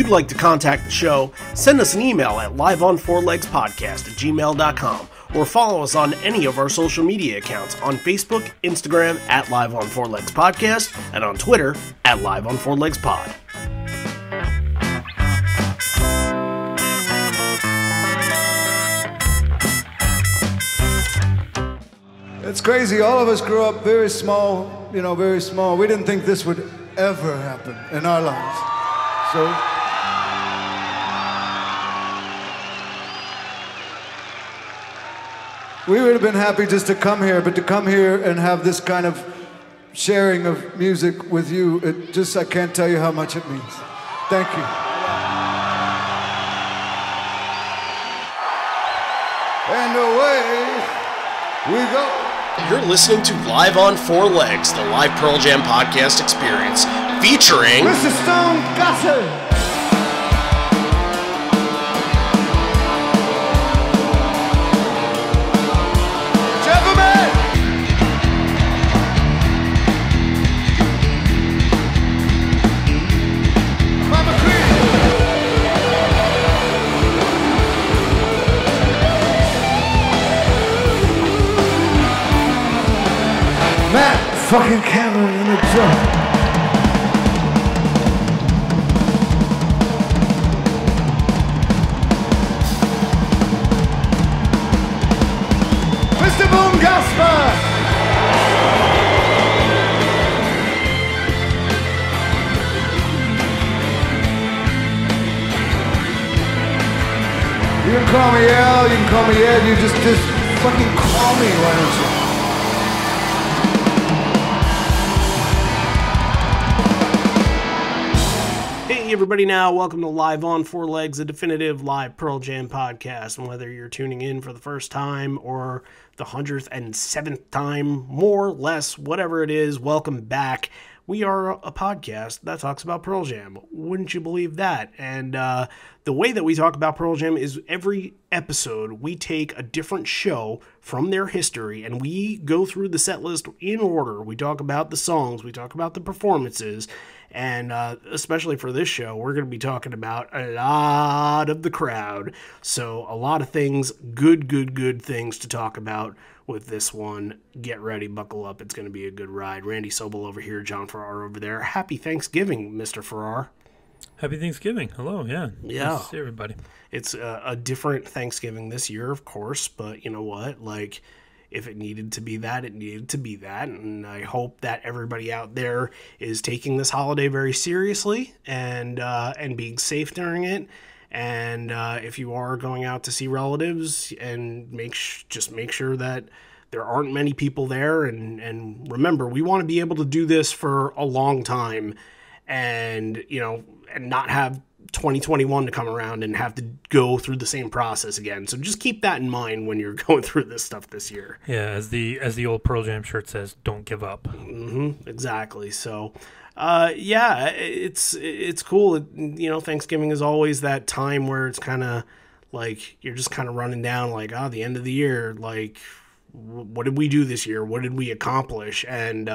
you'd like to contact the show, send us an email at liveonfourlegspodcast@gmail.com or follow us on any of our social media accounts on Facebook, Instagram at Live on Four Legs Podcast, and on Twitter at Live on Four Legs Pod. It's crazy. All of us grew up very small, very small. We didn't think this would ever happen in our lives. So we would have been happy just to come here, but to come here and have this kind of sharing of music with you, I can't tell you how much it means. Thank you. And away we go. You're listening to Live on Four Legs, the live Pearl Jam podcast experience, featuring Mr. Stone Gossard. Gentlemen! Mama Queen! Matt fucking Cameron in the drum. Mr. Boom Gasper. You can call me Al, you can call me Ed, you just fucking call me, why don't you? Hey everybody now, welcome to Live on Four Legs, a definitive live Pearl Jam podcast. And whether you're tuning in for the first time or the 107th time, more, less, whatever it is, welcome back. We are a podcast that talks about Pearl Jam. Wouldn't you believe that? And the way that we talk about Pearl Jam is every episode we take a different show from their history and we go through the set list in order. We talk about the songs, we talk about the performances, and especially for this show, we're going to be talking about a lot of the crowd. So a lot of things, good things to talk about with this one. Get ready, buckle up. It's going to be a good ride. Randy Sobel over here, John Farrar over there. Happy Thanksgiving, Mr. Farrar. Happy Thanksgiving. Hello, yeah. Yeah. Nice to see everybody. It's a different Thanksgiving this year, of course, but you know what? Like, if it needed to be that, it needed to be that. And I hope that everybody out there is taking this holiday very seriously and being safe during it. And if you are going out to see relatives, and just make sure that there aren't many people there. And remember, we want to be able to do this for a long time, and and not have 2021 to come around and have to go through the same process again. So just keep that in mind when you're going through this stuff this year. Yeah, as the old Pearl Jam shirt says, don't give up. Mm-hmm, exactly. So, yeah, it's cool. Thanksgiving is always that time where it's kind of like you're just kind of running down like, the end of the year. Like, what did we do this year? What did we accomplish? And,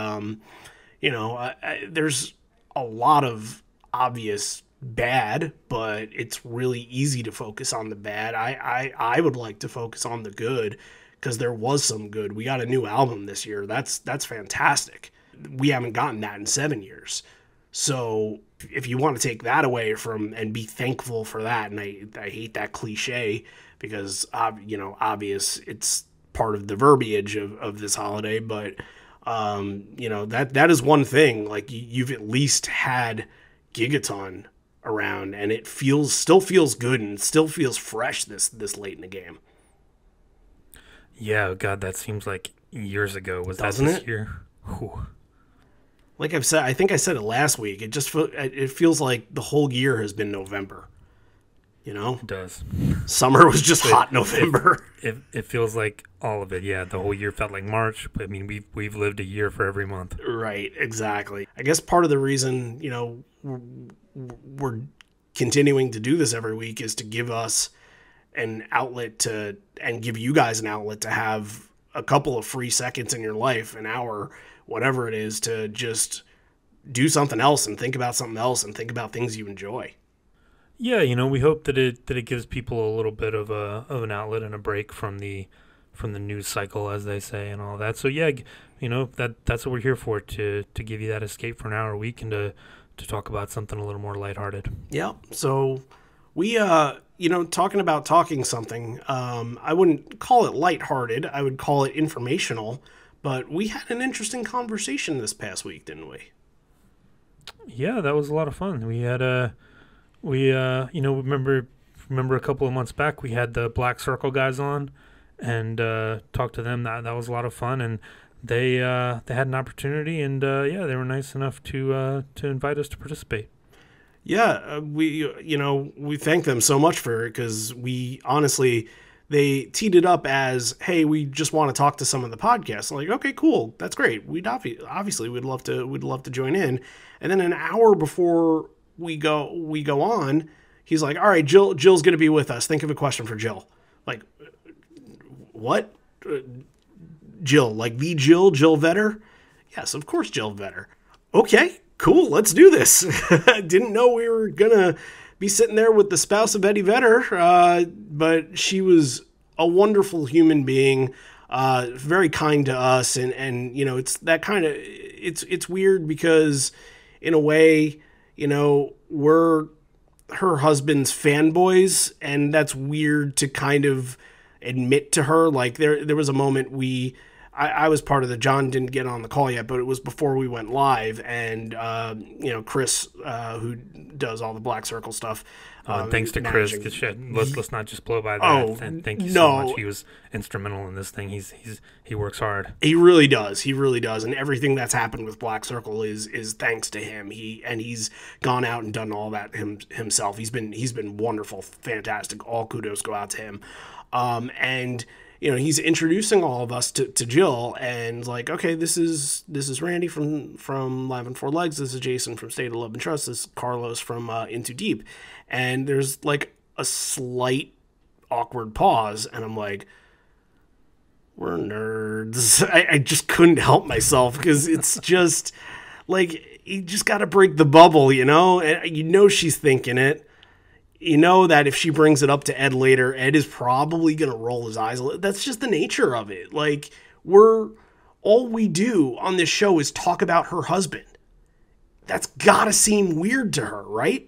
there's a lot of obvious bad, but it's really easy to focus on the bad. I would like to focus on the good, because there was some good. We got a new album this year. That's fantastic. We haven't gotten that in 7 years. So if you want to take that away from and be thankful for that, and I hate that cliche because obvious it's part of the verbiage of this holiday, but that is one thing. Like, you've at least had Gigaton around, and it still feels good and still feels fresh this late in the game. Yeah, God, that seems like years ago. Doesn't that this it? year? Whew. Like I've said, I think I said it last week. It feels like the whole year has been November. It does. Summer was just hot November. It feels like all of it. Yeah, the whole year felt like March. But I mean, we've lived a year for every month. Right, exactly. I guess part of the reason we're continuing to do this every week is to give us an outlet and give you guys an outlet to have a couple of free seconds in your life, an hour, whatever it is, to just do something else and think about something else and think about things you enjoy. Yeah, we hope that it gives people a little bit of an outlet and a break from the news cycle, as they say, and all that. So yeah, that's what we're here for, to give you that escape for an hour a week and to talk about something a little more lighthearted. Yeah. So we talking about talking something, I wouldn't call it lighthearted. I would call it informational. But we had an interesting conversation this past week, didn't we? Yeah, that was a lot of fun. We had remember a couple of months back we had the Black Circle guys on and talked to them. That was a lot of fun, and they had an opportunity, and they were nice enough to invite us to participate. Yeah, we thank them so much for it, because we honestly, they teed it up as, hey, we just want to talk to some of the podcasts. I'm like, okay, cool, that's great. We'd obviously we'd love to join in. And then an hour before we go on, he's like, all right, Jill's going to be with us. Think of a question for Jill. Like, what? Jill, like the Jill Vetter? Yes, of course, Jill Vetter. Okay, cool, let's do this. Didn't know we were gonna be sitting there with the spouse of Eddie Vedder, but she was a wonderful human being, very kind to us, and it's that kind of, it's weird because in a way, we're her husband's fanboys, and that's weird to kind of admit to her. Like there was a moment I was part of John didn't get on the call yet, but it was before we went live, and Chris, who does all the Black Circle stuff. Thanks to Chris. Let's not just blow by that. Thank you so much. He was instrumental in this thing. He works hard. He really does. And everything that's happened with Black Circle is thanks to him. He's gone out and done all that himself. He's been wonderful, fantastic. All kudos go out to him. And he's introducing all of us to Jill, and like, okay, this is Randy from Live on Four Legs. This is Jason from State of Love and Trust. This is Carlos from Into Deep. And there's like a slight awkward pause, and I'm like, we're nerds. I just couldn't help myself, because it's just like, you just got to break the bubble, and she's thinking it. That if she brings it up to Ed later, Ed is probably going to roll his eyes. That's just the nature of it. Like, all we do on this show is talk about her husband. That's got to seem weird to her, right?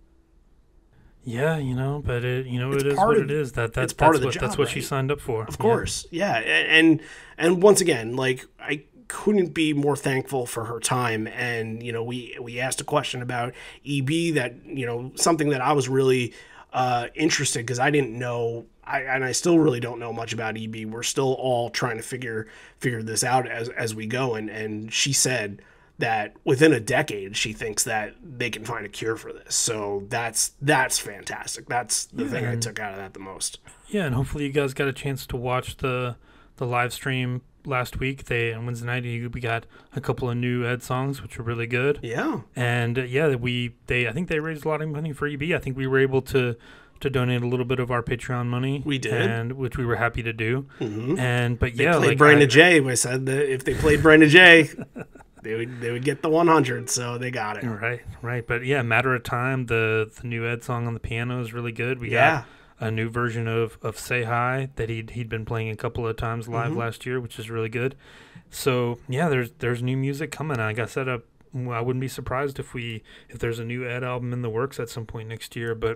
Yeah, but it is what it is. That's part of the job. That's what she signed up for. Of course. Yeah. And once again, like, I couldn't be more thankful for her time. And we asked a question about EB that something that I was really interested, because I didn't know, and I still really don't know much about EB. We're still all trying to figure this out as we go, and she said that within a decade she thinks that they can find a cure for this. So that's fantastic. That's the thing I took out of that the most. Yeah, and hopefully you guys got a chance to watch the live stream last week. On Wednesday night, we got a couple of new Ed songs, which were really good. Yeah. And I think they raised a lot of money for EB. I think we were able to donate a little bit of our Patreon money. We did, and which we were happy to do. Mm-hmm. They played Brenda J. I said that if they played Brenda J, they would get the 100. So they got it. Right. But yeah, Matter of Time, the new Ed song on the piano is really good. We got a new version of Say Hi that he'd been playing a couple of times live last year, which is really good. So yeah, there's new music coming. Like I said, I wouldn't be surprised if there's a new Ed album in the works at some point next year. But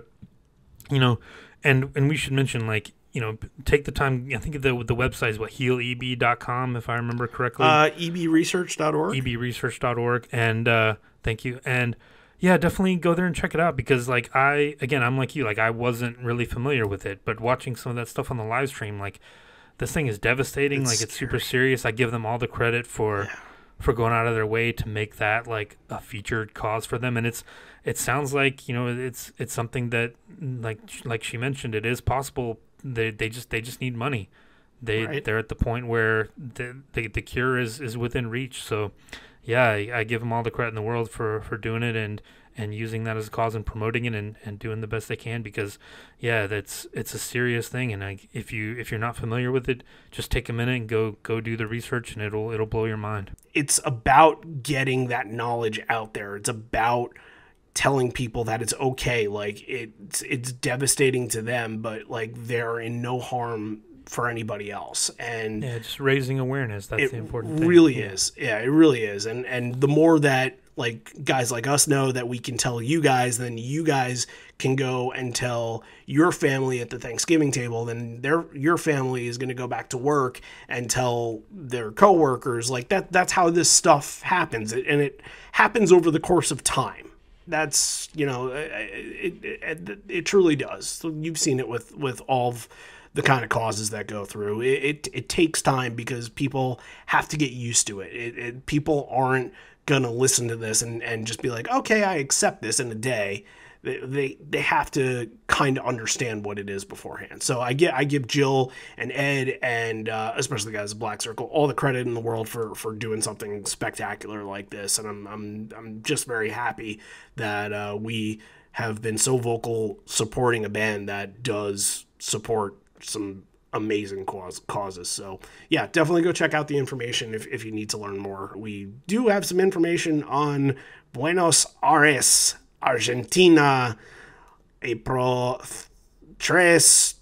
and we should mention, like, take the time. I think the website is healeb.com, if I remember correctly. ebresearch.org. ebresearch.org. And thank you. And yeah, definitely go there and check it out, because like I'm like you, like I wasn't really familiar with it, but watching some of that stuff on the live stream, like this thing is devastating. It's super serious. I give them all the credit for going out of their way to make that like a featured cause for them. And it sounds like, it's something that like she mentioned, it is possible. They just need money. They're at the point where the cure is within reach. So yeah, I give them all the credit in the world for doing it and using that as a cause and promoting it and doing the best they can, because yeah, it's a serious thing. And if you're not familiar with it, just take a minute and go do the research, and it'll blow your mind. It's about getting that knowledge out there. It's about telling people that it's okay. Like it's devastating to them, but like they're in no harm for anybody else. And yeah, just raising awareness. That's the important thing. Really is. Yeah, it really is. And the more that like guys like us know that we can tell you guys, then you guys can go and tell your family at the Thanksgiving table, then your family is going to go back to work and tell their coworkers. Like that's how this stuff happens. And it happens over the course of time. That's, you know, it truly does. So you've seen it with all of the kind of causes that go through. It takes time because people have to get used to it. People aren't going to listen to this and just be like, okay, I accept this in a day. They have to kind of understand what it is beforehand. So I give Jill and Ed and especially the guys at Black Circle all the credit in the world for doing something spectacular like this. And I'm just very happy that we have been so vocal supporting a band that does support some amazing causes. So yeah, definitely go check out the information if you need to learn more. We do have some information on Buenos Aires, Argentina, April 3,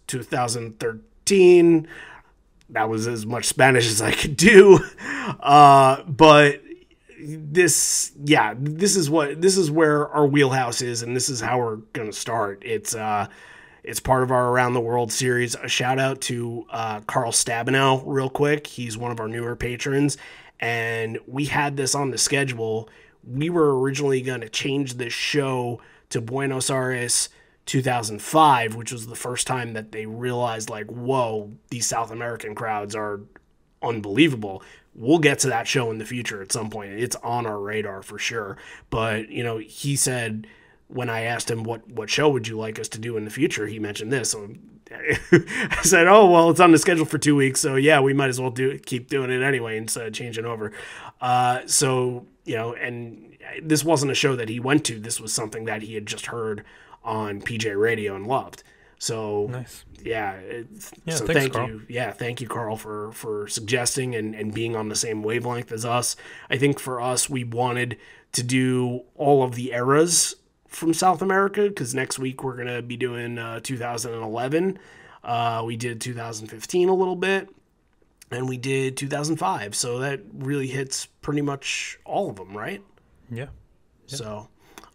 2013. That was as much Spanish as I could do. But this is where our wheelhouse is, and this is how we're going to start. It's part of our Around the World series. A shout out to Carl Stabenow real quick. He's one of our newer patrons, and we had this on the schedule. We were originally going to change this show to Buenos Aires 2005, which was the first time that they realized, like, whoa, these South American crowds are unbelievable. We'll get to that show in the future at some point. It's on our radar for sure. But, you know, he said, when I asked him what show would you like us to do in the future, he mentioned this. So I said, oh, well, it's on the schedule for 2 weeks. So yeah, we might as well keep doing it anyway instead of changing over. So, you know, and this wasn't a show that he went to. This was something that he had just heard on PJ Radio and loved. So nice. Yeah. So thanks, thank Carl. you. Yeah. Thank you, Carl, for suggesting and being on the same wavelength as us. I think for us, we wanted to do all of the eras from South America, because next week we're going to be doing 2011. We did 2015 a little bit, and we did 2005. So that really hits pretty much all of them, right? Yeah. So,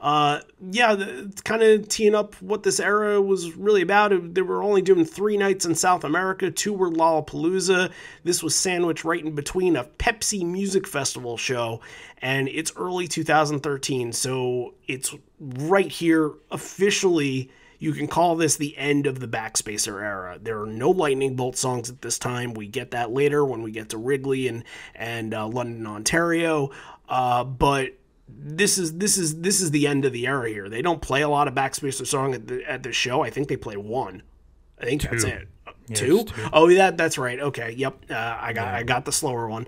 kind of teeing up what this era was really about. They were only doing 3 nights in South America. 2 were Lollapalooza. This was sandwiched right in between a Pepsi Music Festival show, and it's early 2013. So it's right here officially. You can call this the end of the Backspacer era. There are no Lightning Bolt songs at this time. We get that later when we get to Wrigley and London, Ontario. But this is the end of the era here. They don't play a lot of Backspacer song at the show. I think they play 1. I think 2. That's it. Yeah, 2? 2? Oh, that's right. Okay. Yep. I got the slower one.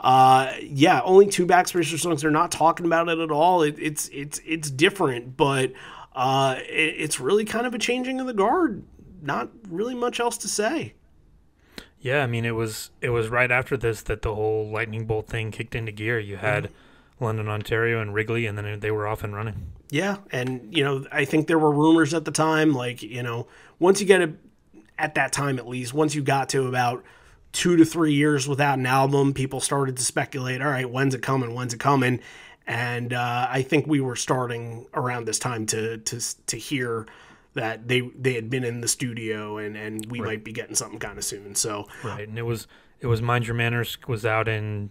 Only 2 Backspacer songs. They're not talking about it at all. It's different, but it's really kind of a changing of the guard. Not really much else to say. Yeah, I mean, it was right after this that the whole Lightning Bolt thing kicked into gear. You had London, Ontario, and Wrigley, and then they were off and running. Yeah, and, you know, I think there were rumors at the time, like, you know, once you get at that time at least, once you got to about 2 to 3 years without an album, people started to speculate, all right, when's it coming? And I think we were starting around this time to hear that they had been in the studio and we might be getting something kind of soon. So right, and it was Mind Your Manners was out in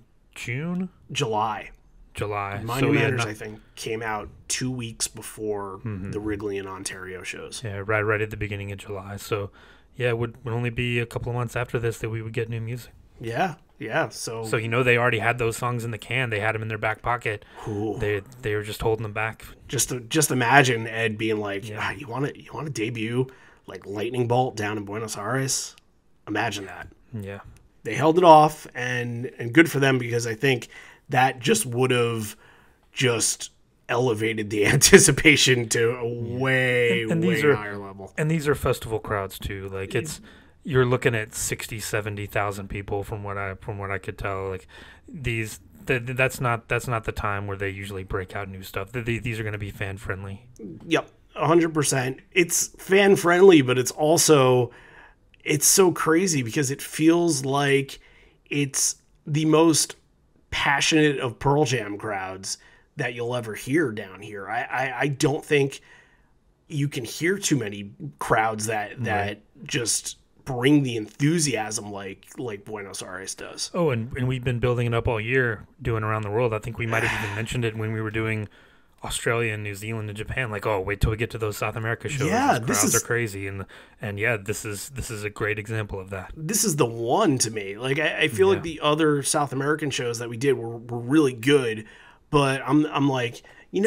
July. Mind Your Manners, I think, came out 2 weeks before the Wrigley and Ontario shows. Yeah, right at the beginning of July. So yeah, it would only be a couple of months after this that we would get new music. Yeah. So you know, they already had those songs in the can. They had them in their back pocket. Ooh. They were just holding them back. Just imagine Ed being like, you want to debut like Lightning Bolt down in Buenos Aires? Imagine that. Yeah. They held it off, and good for them, because I think that just would have just elevated the anticipation to a way higher level. And these are festival crowds too. Like you're looking at 60,000, 70,000 people from what I could tell. Like these that's not the time where they usually break out new stuff. These are going to be fan friendly. Yep, 100%. It's fan friendly, but it's also so crazy because it feels like it's the most passionate of Pearl Jam crowds that you'll ever hear down here. I don't think you can hear too many crowds that just bring the enthusiasm like Buenos Aires does. Oh, and we've been building it up all year, doing around the world. I think we might have even mentioned it when we were doing Australia and New Zealand and Japan. Like, oh, wait till we get to those South America shows. Yeah, those crowds are crazy, and yeah, this is a great example of that. This is the one to me. Like, I feel like the other South American shows that we did were really good, but I'm like,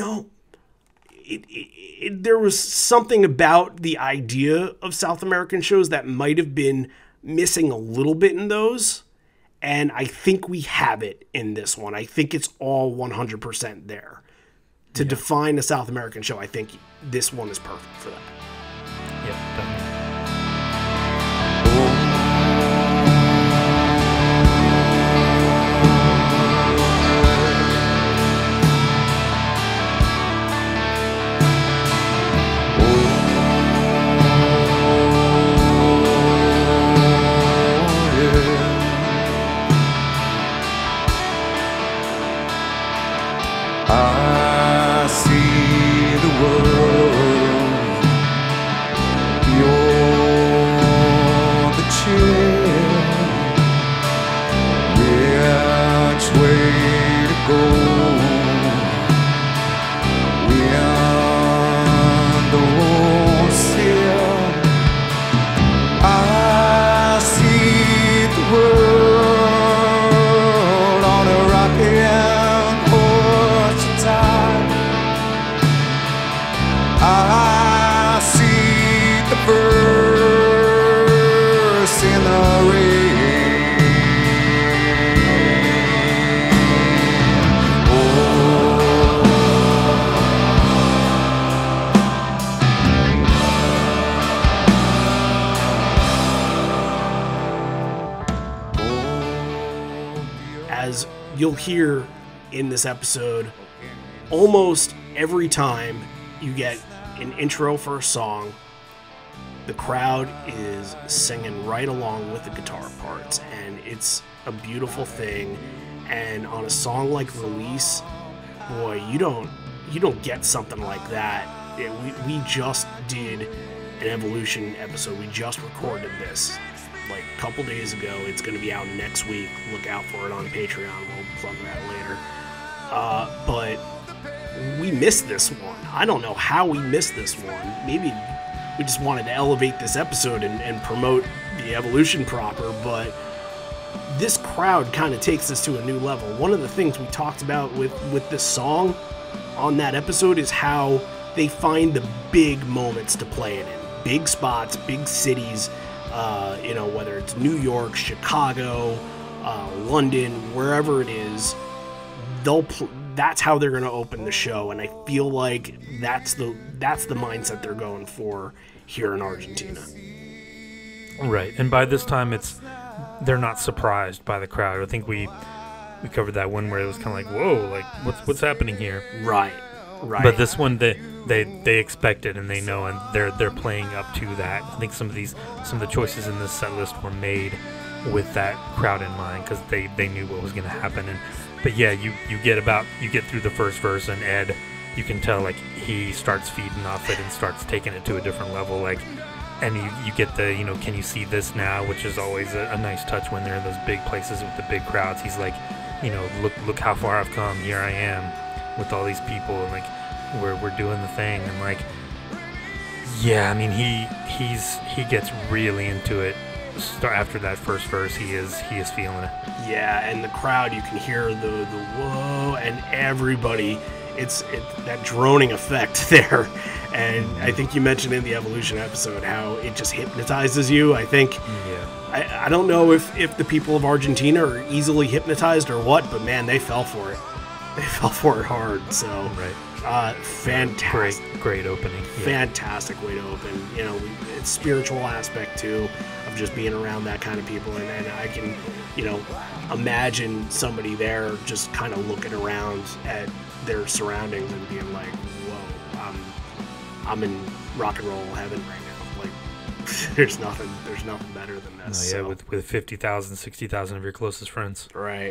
there was something about the idea of South American shows that might have been missing a little bit in those, and I think we have it in this one. I think it's all 100% there. To define a South American show, I think this one is perfect for that. Yeah, definitely. I see the world. You're the chill. Which way to go? We're the seal. I see the world on a rocky I see the verse in the rain. Oh, as you'll hear in this episode, almost every time you get an intro for a song, the crowd is singing right along with the guitar parts, and it's a beautiful thing. And on a song like Release, boy, you don't get something like that. We just did an Evolution episode. We just recorded this like a couple days ago. It's going to be out next week. Look out for it on Patreon. We'll plug that later. But we missed this one. I don't know how we missed this one. Maybe we just wanted to elevate this episode and promote the Evolution proper, but this crowd kind of takes us to a new level. One of the things we talked about with this song on that episode is how they find the big moments to play it in. Big spots, big cities, whether it's New York, Chicago, London, wherever it is, that's how they're going to open the show, and I feel like that's the mindset they're going for here in Argentina. Right, and by this time they're not surprised by the crowd. I think we covered that one where it was kind of like, whoa, like what's happening here? Right. But this one they expect it and they know, and they're playing up to that. I think some of the choices in this set list were made with that crowd in mind because they knew what was going to happen. But yeah, you get through the first verse, and Ed, you can tell like he starts feeding off it and starts taking it to a different level. Like, and you get the can you see this now, which is always a nice touch when they're in those big places with the big crowds. He's like, look how far I've come. Here I am with all these people, and like we're doing the thing, and like yeah, I mean he gets really into it. After that first verse, he is feeling it. Yeah, and the crowd, you can hear the whoa, and everybody, it's that droning effect there. And I think you mentioned in the Evolution episode how it just hypnotizes you. I think, I don't know if the people of Argentina are easily hypnotized or what, but man, they fell for it. They fell for it hard. So fantastic, great opening. Fantastic way to open. It's spiritual aspect too. Of just being around that kind of people, and I can, imagine somebody there just kind of looking around at their surroundings and being like, whoa, I'm in rock and roll heaven right now. Like, there's nothing better than this. Oh, yeah, with 50,000, 60,000 of your closest friends. Right.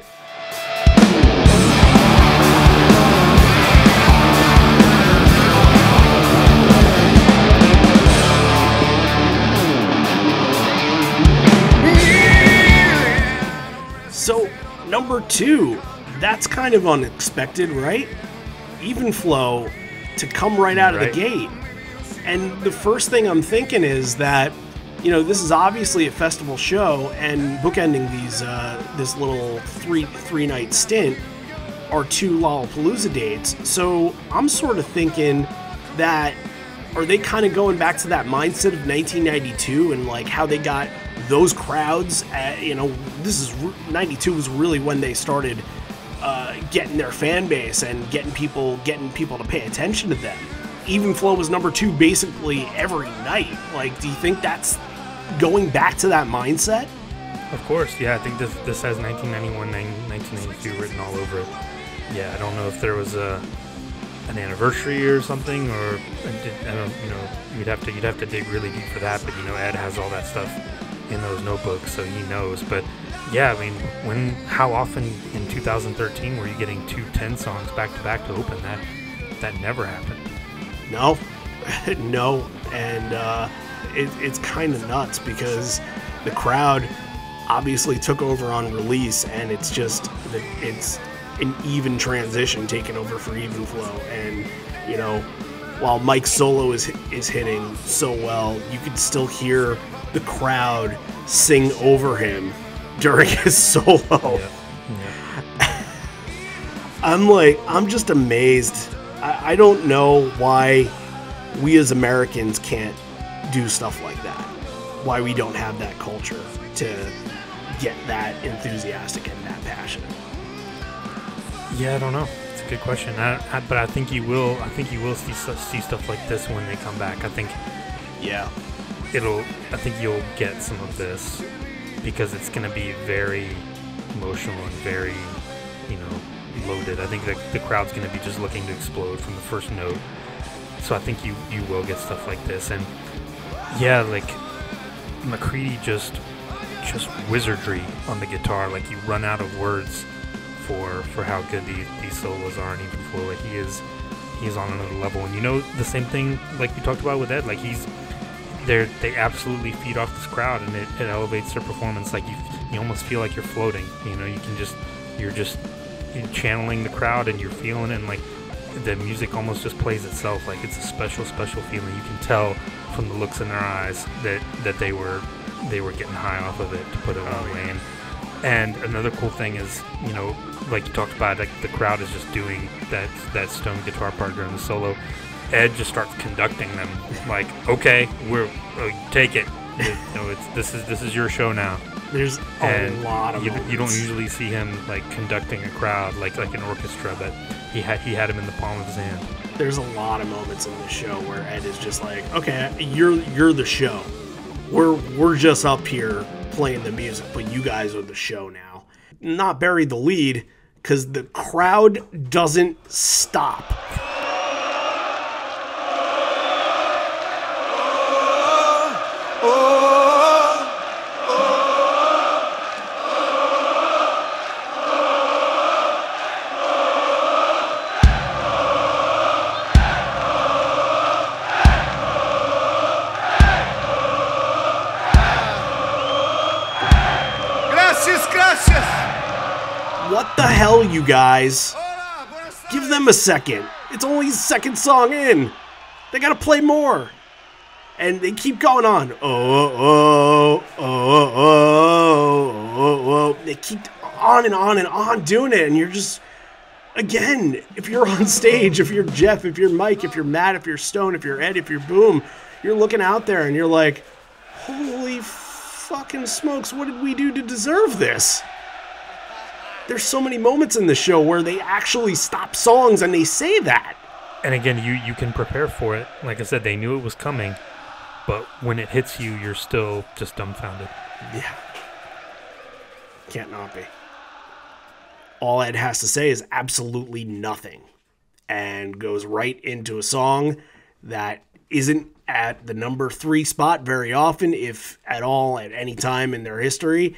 So, number 2, that's kind of unexpected, right? Even Flow to come right out of the gate. And the first thing I'm thinking is that, this is obviously a festival show, and bookending this little three-night stint are 2 Lollapalooza dates. So I'm sort of thinking that, are they kind of going back to that mindset of 1992 and like how they got those crowds? This is 92 was really when they started getting their fan base and getting people to pay attention to them. Even Flow was number 2 basically every night. Like, do you think that's going back to that mindset? Of course, yeah. I think this has 1991, 1992 written all over it. Yeah, I don't know if there was an anniversary or something, or I don't. You'd have to dig really deep for that. But Ed has all that stuff in those notebooks, so he knows. But yeah, I mean, how often in 2013 were you getting 2 10 songs back to back to open? That never happened. No, no, and it's kind of nuts because the crowd obviously took over on release, and it's an even transition taking over for Even Flow. And while Mike's solo is hitting so well, you could still hear the crowd sing over him during his solo. Yeah. I'm just amazed. I don't know why we as Americans can't do stuff like that. Why we don't have that culture to get that enthusiastic and that passionate. Yeah, I don't know. It's a good question. But I think you will. I think you will see stuff like this when they come back. I think. Yeah. I think you'll get some of this because it's going to be very emotional and very, loaded. I think the crowd's going to be just looking to explode from the first note. So I think you will get stuff like this. And yeah, like McCready just wizardry on the guitar. Like, you run out of words for how good these solos are, and Even Flow, like, he's on another level. And the same thing like we talked about with Ed, like they absolutely feed off this crowd, and it elevates their performance. Like, you almost feel like you're floating. You're channeling the crowd, and you're feeling it, and like the music almost just plays itself. Like, it's a special feeling. You can tell from the looks in their eyes that they were getting high off of it, to put it one way. And another cool thing is, like you talked about, like the crowd is just doing that stone guitar part during the solo. Ed just starts conducting them, like, okay, take it. This is your show now. There's a lot of moments. You don't usually see him like conducting a crowd like an orchestra, but he had him in the palm of his hand. There's a lot of moments in this show where Ed is just like, okay, you're the show. We're just up here playing the music, but you guys are the show now. Not bury the lead, because the crowd doesn't stop. What the hell, you guys? Give them a second. It's only the second song in. They gotta play more. And they keep going on. They keep on and on and on doing it. And you're just, again, if you're on stage, if you're Jeff, if you're Mike, if you're Matt, if you're Stone, if you're Ed, if you're Boom, you're looking out there and you're like, holy fucking smokes, what did we do to deserve this? There's so many moments in the show where they actually stop songs and they say that. And again, you can prepare for it. Like I said, they knew it was coming. but when it hits you, you're still just dumbfounded. Yeah. Can't not be. All Ed has to say is absolutely nothing and goes right into a song that isn't at the number 3 spot very often, if at all, at any time in their history.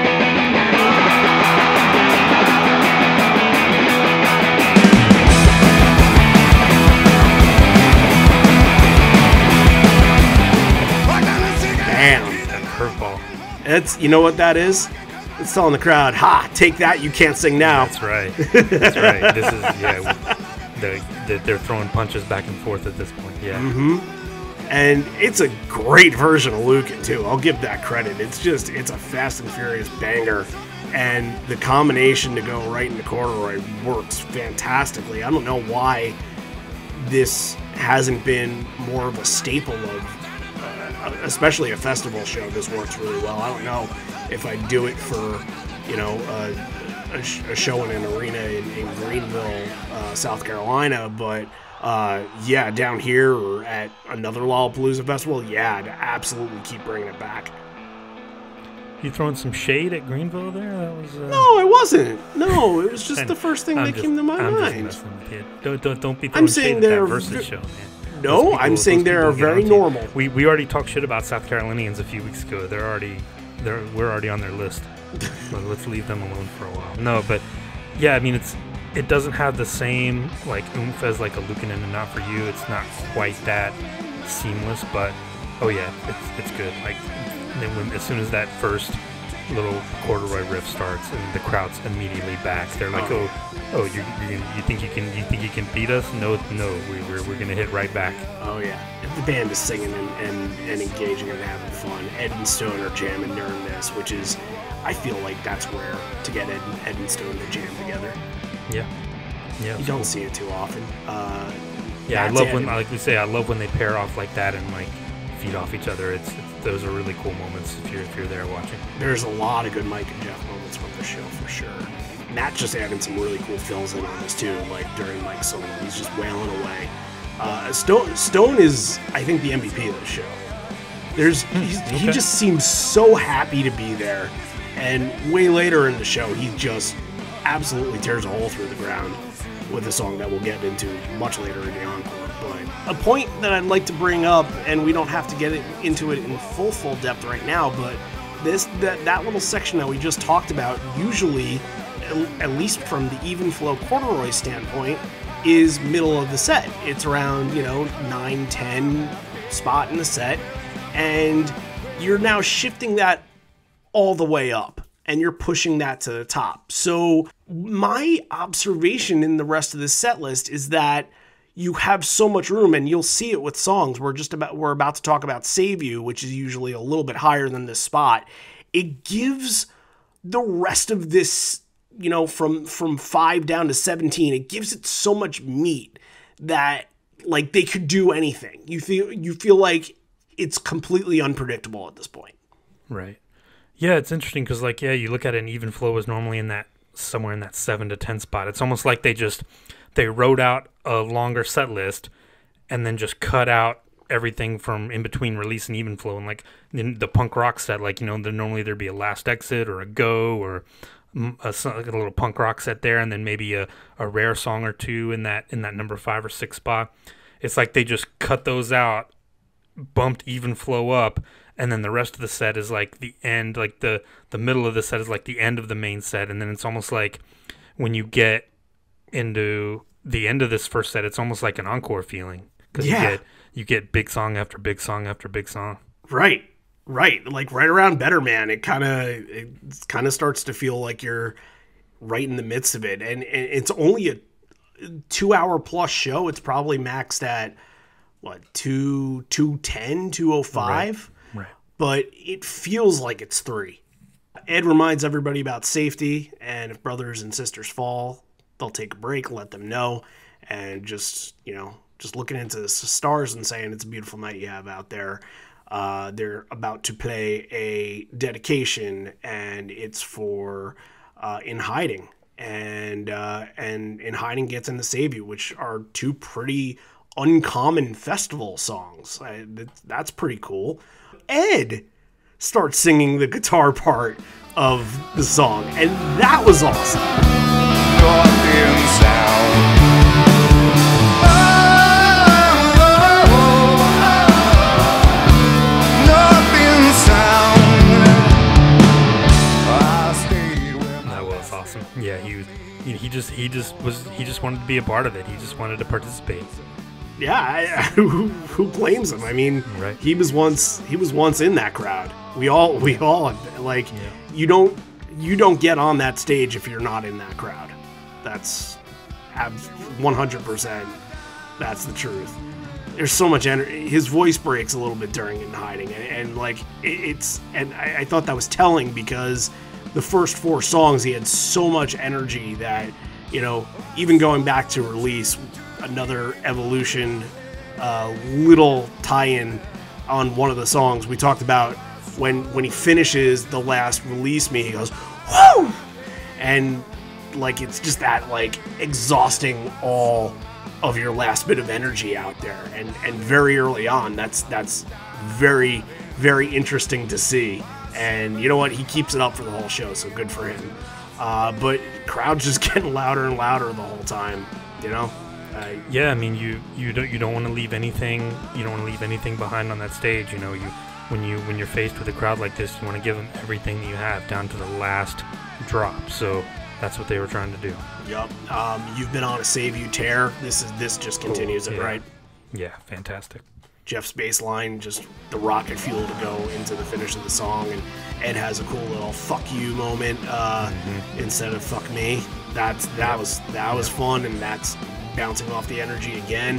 Damn. That curveball. That's, you know what that is? It's telling the crowd, ha, take that, you can't sing now. That's right. That's right. This is, they're throwing punches back and forth at this point. Yeah. Mm-hmm. And it's a great version of Lucan, too. I'll give that credit. It's a Fast and Furious banger. And the combination to go right into corduroy works fantastically. I don't know why this hasn't been more of a staple of, especially a festival show. This works really well. I don't know if I'd do it for, a show in an arena in Greenville, South Carolina, but down here or at another Lollapalooza festival, yeah, I'd absolutely keep bringing it back. You throwing some shade at Greenville there? That was no, I wasn't. No, it was just the first thing that came to my mind. I'm just messing with you. Don't be throwing shade at that Versus show, man. No, I'm saying they are very normal. We already talked shit about South Carolinians a few weeks ago. We're already on their list. So let's leave them alone for a while. No, but yeah, I mean it doesn't have the same like oomph as like a Lucan and Not For You. It's not quite that seamless, but oh yeah, it's good. Like then as soon as that first little corduroy riff starts and the crowd's immediately back, they're like, you think you can beat us? No, we're gonna hit right back. Oh yeah, if the band is singing and engaging and having fun, Ed and Stone are jamming during this, which is, I feel like that's rare to get Ed and Stone to jam together. Yeah. You don't see it too often. I love when, like we say, I love when they pair off like that and like feed off each other. Those are really cool moments if you're there watching. There's a lot of good Mike and Jeff moments from the show for sure. Matt just added some really cool fills in on this too, like during Mike's solo. He's just wailing away. Stone is, I think, the MVP of the show. He just seems so happy to be there, and way later in the show, he just absolutely tears a hole through the ground with a song that we'll get into much later in the encore. But a point that I'd like to bring up, and we don't have to get into it in full depth right now, but that little section that we just talked about, usually, at least from the even flow corduroy standpoint, is middle of the set. It's around 9-10 spot in the set, and you're now shifting that all the way up, and you're pushing that to the top. So my observation in the rest of this set list is that you have so much room, and you'll see it with songs. We're about to talk about Save You, which is usually a little bit higher than this spot. It gives the rest of this, from 5 down to 17, it gives it so much meat that like they could do anything. You feel like it's completely unpredictable at this point. Right. Yeah, it's interesting because you look at it, and even flow is normally in that somewhere in that 7 to 10 spot. It's almost like they wrote out a longer set list and then just cut out everything from in between release and even flow. And like in the punk rock set, normally there'd be a Last Exit or a Go or a little punk rock set there, and then maybe a rare song or two in that number 5 or 6 spot. It's like they just cut those out, bumped even flow up, and then the rest of the set is like the end, like the middle of the set is like the end of the main set, and then it's almost like when you get into the end of this first set, it's almost like an encore feeling because you get big song after big song after big song. Right. Like right around Better Man, it kind of starts to feel like you're right in the midst of it, and it's only a 2-hour plus show. It's probably maxed at what 210, 205, right. But it feels like it's 3. Ed reminds everybody about safety, and if brothers and sisters fall, they'll take a break, let them know, and just looking into the stars and saying it's a beautiful night you have out there. They're about to play a dedication, and it's for In Hiding, and In Hiding gets into Save You, which are 2 pretty uncommon festival songs. That's pretty cool. Ed starts singing the guitar part of the song, and that was awesome. Northern sound. That was awesome. Yeah, he just wanted to be a part of it. He just wanted to participate. Yeah, who blames him? I mean, right. he was once in that crowd. We all like, you don't get on that stage if you're not in that crowd. That's 100%. That's the truth. There's so much energy. His voice breaks a little bit during In Hiding, and like I thought that was telling, because the first 4 songs he had so much energy that, you know, even going back to Release, another Evolution little tie-in on one of the songs, we talked about when he finishes the last Release Me, he goes, woo! And like, it's just that like exhausting all of your last bit of energy out there, and very early on, that's very, very interesting to see. And you know what, he keeps it up for the whole show, so good for him. But crowd's just getting louder and louder the whole time, you know. Yeah, I mean, you don't want to leave anything. You don't want to leave anything behind on that stage. You know, when you're faced with a crowd like this, you want to give them everything that you have down to the last drop. So that's what they were trying to do. Yep. You've been on a Save You tear. This just continues it, right? Yeah, fantastic. Jeff's bass line, just the rocket fuel to go into the finish of the song, and Ed has a cool little "fuck you" moment instead of "fuck me." That was fun, and that's bouncing off the energy again.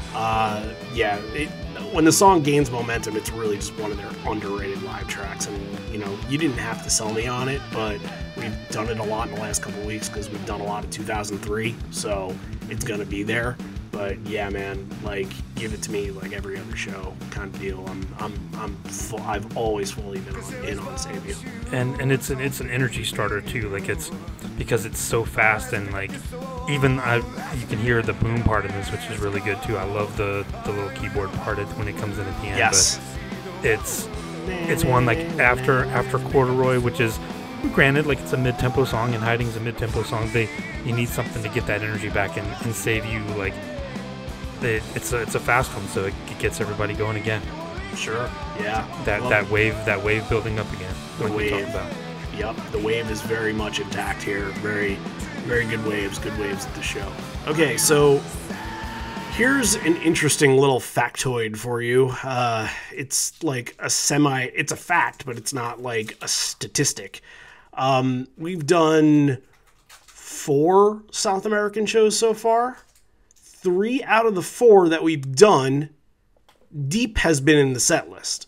When the song gains momentum, it's really just one of their underrated live tracks. And you know, you didn't have to sell me on it, but we've done it a lot in the last couple of weeks because we've done a lot of 2003, so it's gonna be there. But yeah, man, like, give it to me like every other show kind of deal. I've always fully been in on Save You. And it's an energy starter too. Like, it's because it's so fast, and like even you can hear the boom part in this, which is really good too. I love the little keyboard part when it comes in at the end. Yes. But it's one like after Corduroy, which is, granted, like, it's a mid-tempo song, and Hiding's a mid-tempo song. You need something to get that energy back, and Save You, like, it's a fast one, so it gets everybody going again. Sure. Yeah. That wave building up again. The wave. Yep. The wave is very much intact here. Very, very good waves. Good waves at the show. Okay, so here's an interesting little factoid for you. It's like it's a fact, but it's not like a statistic. We've done 4 South American shows so far. 3 out of the 4 that we've done, Deep has been in the set list.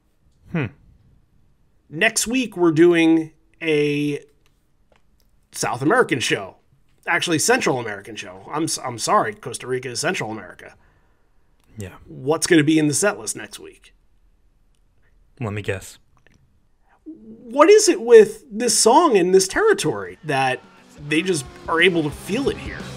Next week, we're doing a South American show. Actually, Central American show. I'm sorry, Costa Rica is Central America. Yeah. What's going to be in the set list next week? Let me guess. What is it with this song in this territory that they just are able to feel it here?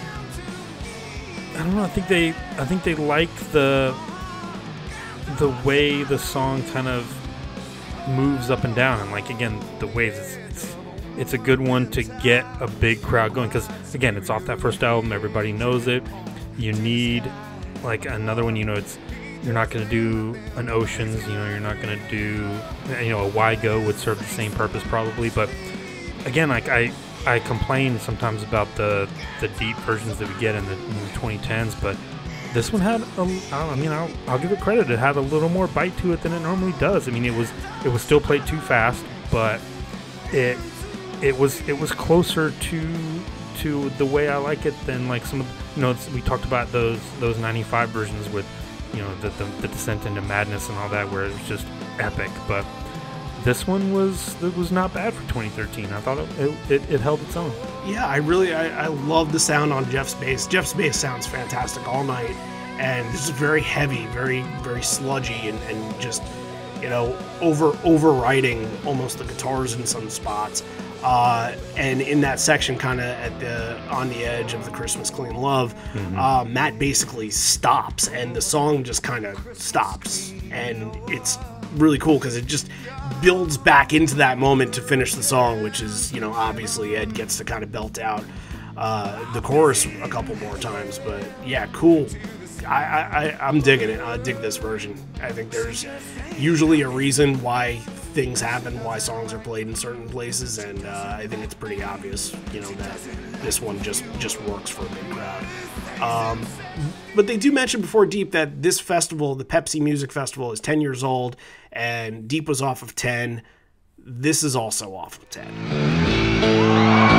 I don't know. I think they like the way the song kind of moves up and down, and like, again, the waves. It's a good one to get a big crowd going, because again, it's off that first album. Everybody knows it. You need like another one. You know, you're not going to do an Oceans. You know, you're not going to do, you know, a Why Go would serve the same purpose probably, but again, like I complain sometimes about the deep versions that we get in the 2010s, but this one had I'll give it credit. It had a little more bite to it than it normally does. I mean, it was still played too fast, but it was closer to the way I like it than like some of, you know, we talked about those 95 versions with, you know, the descent into madness and all that, where it was just epic. But this one was not bad for 2013. I thought it held its own. Yeah, I love the sound on Jeff's bass. Jeff's bass sounds fantastic all night, and it's very heavy, very, very sludgy, and just, you know, overriding almost the guitars in some spots. And in that section, kind of on the edge of the Christmas Clean Love, Matt basically stops, and the song just kind of stops, and it's really cool because it just builds back into that moment to finish the song, which is, obviously Ed gets to kind of belt out the chorus a couple more times. But yeah, cool. I'm digging it. I dig this version. I think there's usually a reason why things happen, why songs are played in certain places, and I think it's pretty obvious, that this one just works for a big crowd. But they do mention before Deep that this festival, the Pepsi Music Festival, is 10 years old, and Deep was off of 10. This is also off of 10.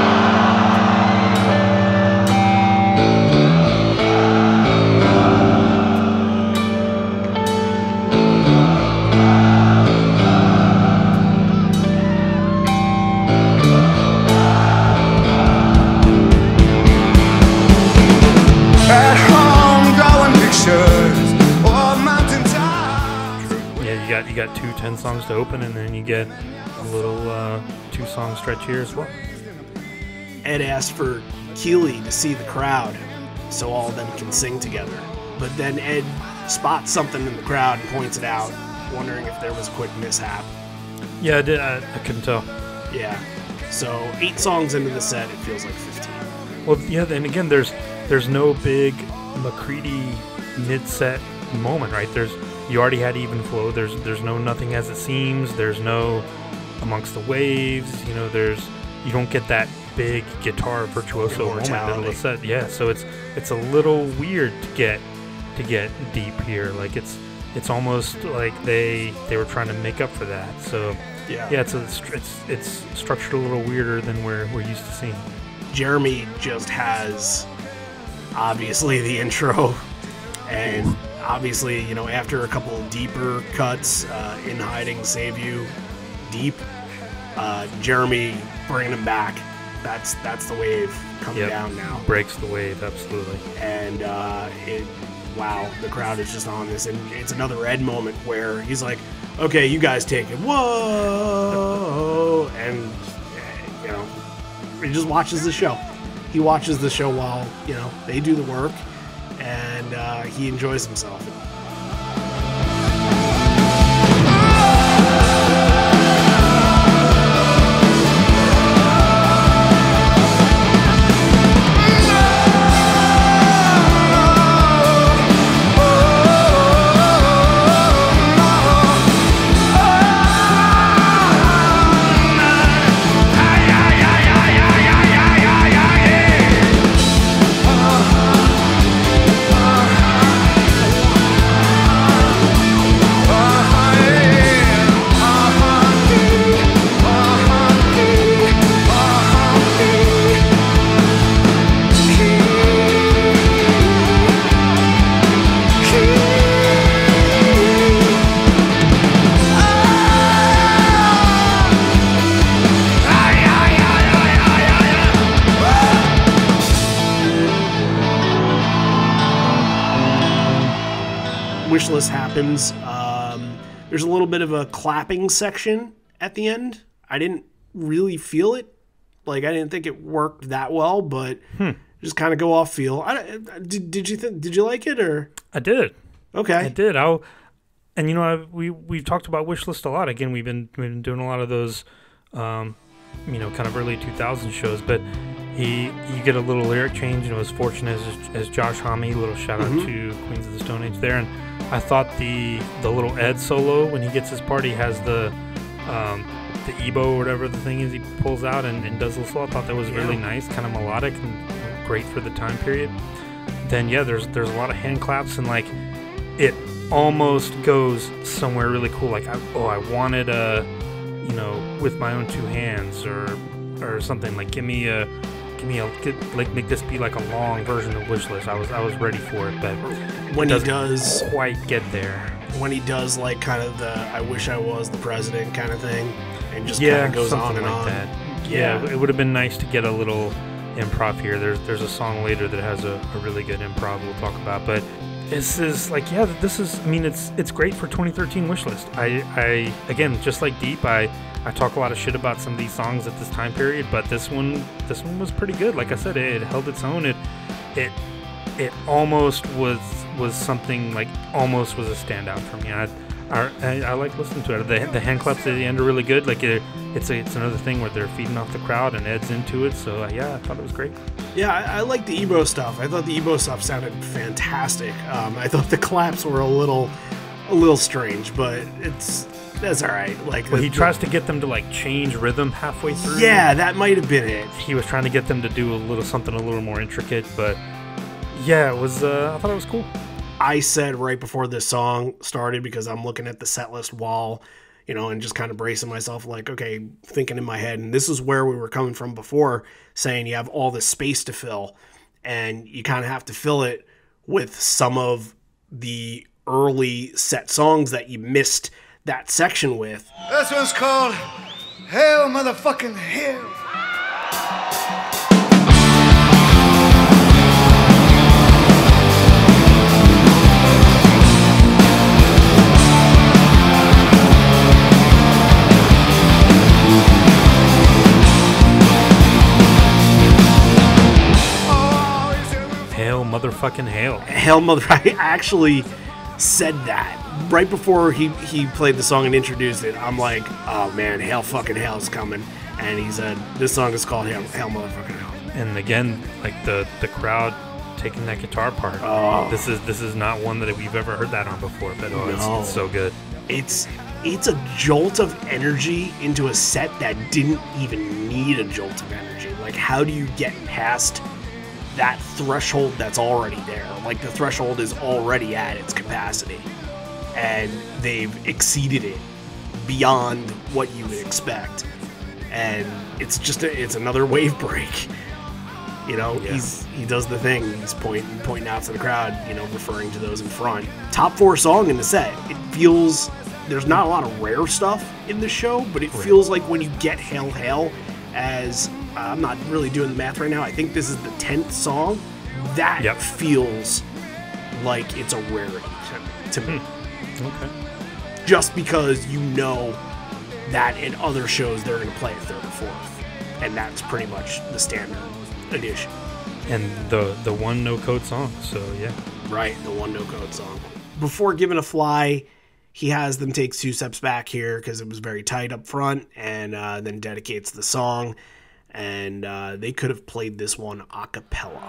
You got 10 songs to open, and then you get a little 2-song stretch here as well. Ed asked for Keeley to see the crowd so all of them can sing together. But then Ed spots something in the crowd and points it out, wondering if there was a quick mishap. Yeah, I did. I couldn't tell. Yeah. So 8 songs into the set, it feels like 15. Well, yeah, and again, there's no big McCready mid-set moment, right? You already had even flow. There's no Nothing As It Seems. There's no Amongst the Waves. You don't get that big guitar virtuoso moment in the middle of the set. Yeah, so it's a little weird to get deep here. Like it's almost like they were trying to make up for that. So yeah, it's structured a little weirder than we're used to seeing. Jeremy just has obviously the intro, and obviously, after a couple of deeper cuts, In Hiding, Save You, Deep, Jeremy bringing him back. That's the wave coming down now. Breaks the wave, absolutely. And wow, the crowd is just on this, and it's another Ed moment where he's like, "Okay, you guys take it, whoa," and he just watches the show. He watches the show while they do the work, and he enjoys himself. Wishlist happens. There's a little bit of a clapping section at the end. I didn't really feel it. Like, I didn't think it worked that well, but just kind of go off feel. Did you like it, or? I did. Okay. I did. We've talked about Wishlist a lot. Again, we've been doing a lot of those, kind of early 2000s shows, but you get a little lyric change, and it was fortunate as Josh Homme, a little shout out to Queens of the Stone Age there. And I thought the little Ed solo, when he gets his part, he has the EBO or whatever the thing is he pulls out and does a little solo. I thought that was really nice, kind of melodic and great for the time period. Then there's a lot of hand claps, and like it almost goes somewhere really cool. Like I wanted With My Own Two Hands or something. Like give me make this be like a long version of Wishlist. I was ready for it, but when he does quite get there. When he does like kind of the "I wish I was the president" kind of thing, and just kind of goes on and like on. That. Yeah, it would have been nice to get a little improv here. There's a song later that has a really good improv we'll talk about, but This is like, yeah, this is, I mean, it's great for 2013 wishlist. I again, just like Deep, I talk a lot of shit about some of these songs at this time period, but this one was pretty good. Like I said, it held its own. It almost was something, like almost was a standout for me. I like listening to it. The hand claps at the end are really good. Like it's another thing where they're feeding off the crowd and Ed's into it. So yeah, I thought it was great. Yeah, I like the Ebo stuff. I thought the Ebo stuff sounded fantastic. I thought the claps were a little strange, but that's all right. Like he tries to get them to like change rhythm halfway through. Yeah, that might have been it. He was trying to get them to do something a little more intricate, but yeah, it was. I thought it was cool. I said right before this song started, because I'm looking at the set list wall, and just kind of bracing myself, like, okay, thinking in my head, and this is where we were coming from before, saying you have all this space to fill, and you kind of have to fill it with some of the early set songs that you missed that section with. This one's called Hell Motherfucking Hell. Motherfucking hail. I actually said that right before he played the song and introduced it. I'm like, oh man, hail fucking hell is coming. And he said, this song is called Hail Motherfucking Hell. And again, like the crowd taking that guitar part. Oh. This is not one that we've ever heard that on before, but it's so good. It's a jolt of energy into a set that didn't even need a jolt of energy. Like, how do you get past that threshold that's already there? Like, the threshold is already at its capacity, and they've exceeded it beyond what you would expect. And it's another wave break. Yeah. He does the thing. He's pointing out to the crowd, referring to those in front. Top 4 song in the set. It feels, there's not a lot of rare stuff in the show, but it feels like when you get Hail Hail as, I'm not really doing the math right now, I think this is the 10th song, that feels like it's a rarity to me. Okay. Just because that in other shows they're going to play a 3rd or 4th, and that's pretty much the standard edition. And the one no-code song, so yeah. Right, the one no-code song. Before giving a fly, he has them take 2 steps back here because it was very tight up front, and then dedicates the song. And they could have played this one a cappella.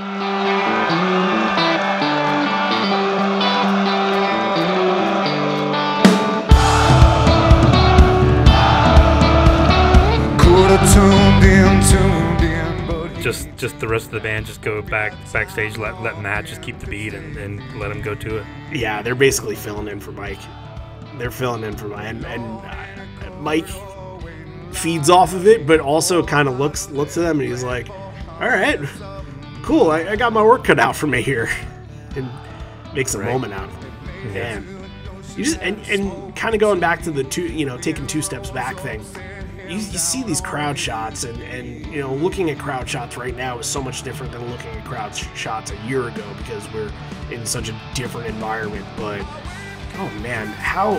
Just the rest of the band just go backstage, let Matt just keep the beat and let him go to it. Yeah, they're basically filling in for Mike. They're filling in for Mike, and Mike feeds off of it, but also kind of looks at them and he's like, all right, cool, I got my work cut out for me here, and makes a moment out of it. Yeah. And you just and kind of going back to the taking 2 steps back thing. You see these crowd shots, and looking at crowd shots right now is so much different than looking at crowd shots a year ago, because we're in such a different environment. But oh man, how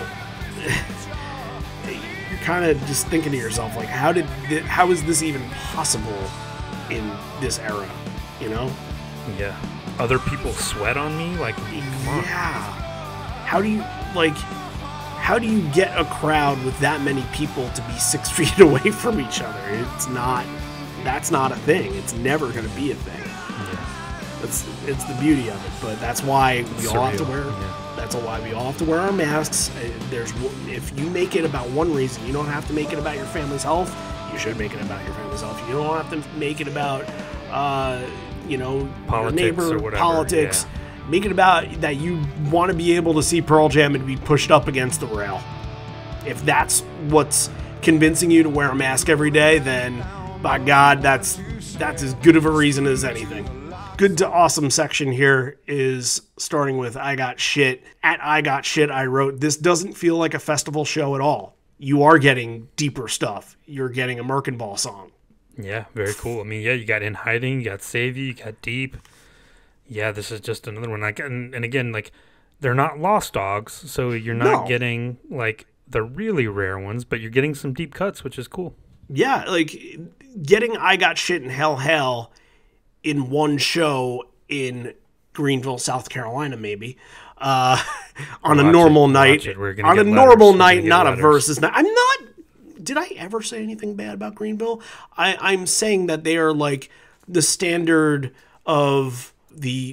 you're kind of just thinking to yourself, like, how is this even possible in this era? Yeah. Other people sweat on me, like, come on. Yeah. How do you get a crowd with that many people to be 6 feet away from each other? That's not a thing. It's never going to be a thing. Yeah. It's the beauty of it, but that's why we all have to wear. Yeah. That's why we all have to wear our masks. If you make it about one reason, you don't have to make it about your family's health. You should make it about your family's health. You don't have to make it about politics your neighbor, or whatever. Politics. Yeah. Make it about that you want to be able to see Pearl Jam and be pushed up against the rail. If that's what's convincing you to wear a mask every day, then by God, that's as good of a reason as anything. Good to awesome section here is starting with I Got Shit. At I Got Shit, I wrote, this doesn't feel like a festival show at all. You are getting deeper stuff. You're getting a Merkin Ball song. Yeah, very cool. I mean, yeah, you got In Hiding, you got Save You, you got Deep. Yeah, this is just another one. Like, and again, like, they're not lost dogs, so you're not getting like the really rare ones, but you're getting some deep cuts, which is cool. Yeah, like getting I Got Shit in Hell in one show in Greenville, South Carolina, maybe on a normal night. On a normal night, not a versus night. I'm not. Did I ever say anything bad about Greenville? I'm saying that they are like the standard of the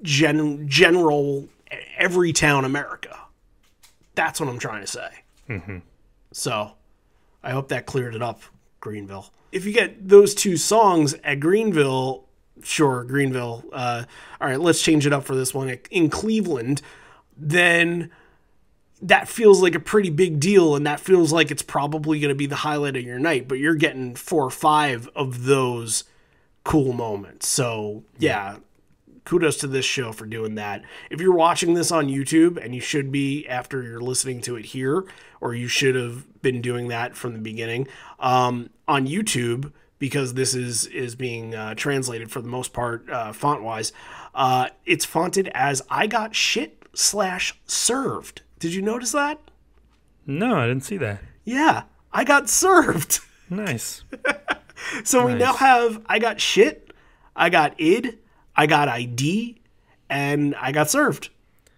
general every town America. That's what I'm trying to say. Mm-hmm. So I hope that cleared it up, Greenville. If you get those two songs at Greenville, sure, Greenville. All right, let's change it up for this one. In Cleveland, then that feels like a pretty big deal, and that feels like it's probably going to be the highlight of your night, but you're getting 4 or 5 of those cool moments. So, yeah, kudos to this show for doing that. If you're watching this on YouTube, and you should be after you're listening to it here, or you should have been doing that from the beginning, on YouTube, because this is being translated for the most part font-wise, it's fonted as I Got Shit/served. Did you notice that? No, I didn't see that. Yeah, I got served. Nice. So we now have I Got Shit, I got id, I got ID, and I got served.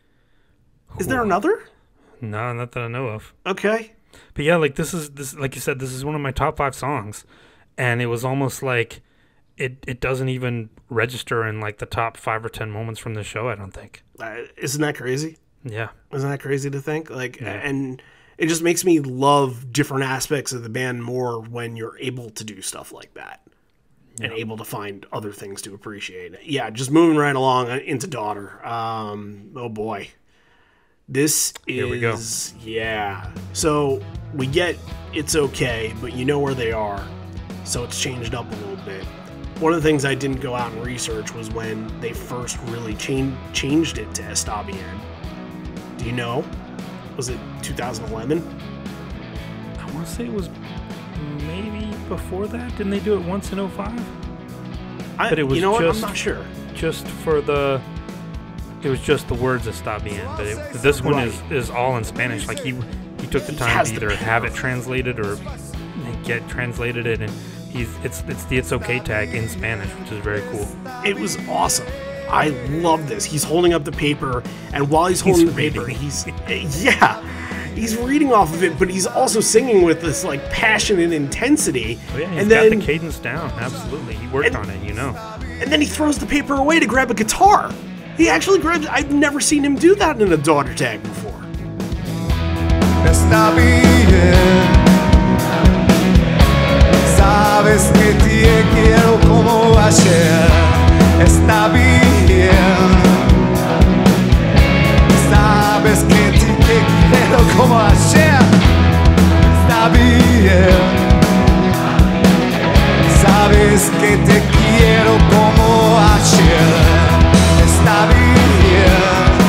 Is there another? No, not that I know of. Okay. But yeah, like this like you said, this is one of my top 5 songs, and it was almost like it doesn't even register in like the top 5 or 10 moments from the show. I don't think. Isn't that crazy? Yeah. Isn't that crazy to think? Like, yeah. And it just makes me love different aspects of the band more when you're able to do stuff like that. And able to find other things to appreciate. Yeah, just moving right along into Daughter. Oh boy. This is... Here we go. Yeah. So we get It's Okay, but you know where they are. So it's changed up a little bit. One of the things I didn't go out and research was when they first really changed it to Está Bien. Do you know? Was it 2011? I want to say it was maybe before that. Didn't they do it once in 05? But it was I'm not sure. Just for the... It was just the words Está Bien. But this one is all in Spanish. Like he took the time to either have it translated or get translated it, and it's the It's Okay tag in Spanish, which is very cool. It was awesome. I love this. He's holding up the paper, and while he's holding the paper, he's reading off of it, but he's also singing with this like passion and intensity. Oh, yeah, he's got the cadence down. Absolutely, he worked on it, you know. And then he throws the paper away to grab a guitar. He actually grabs. I've never seen him do that in a Daughter tag before. Está bien. Sabes que te quiero como ayer. Está bien. Sabes que te quiero como ayer. Está bien. Sabes que te quiero como ayer. Está bien.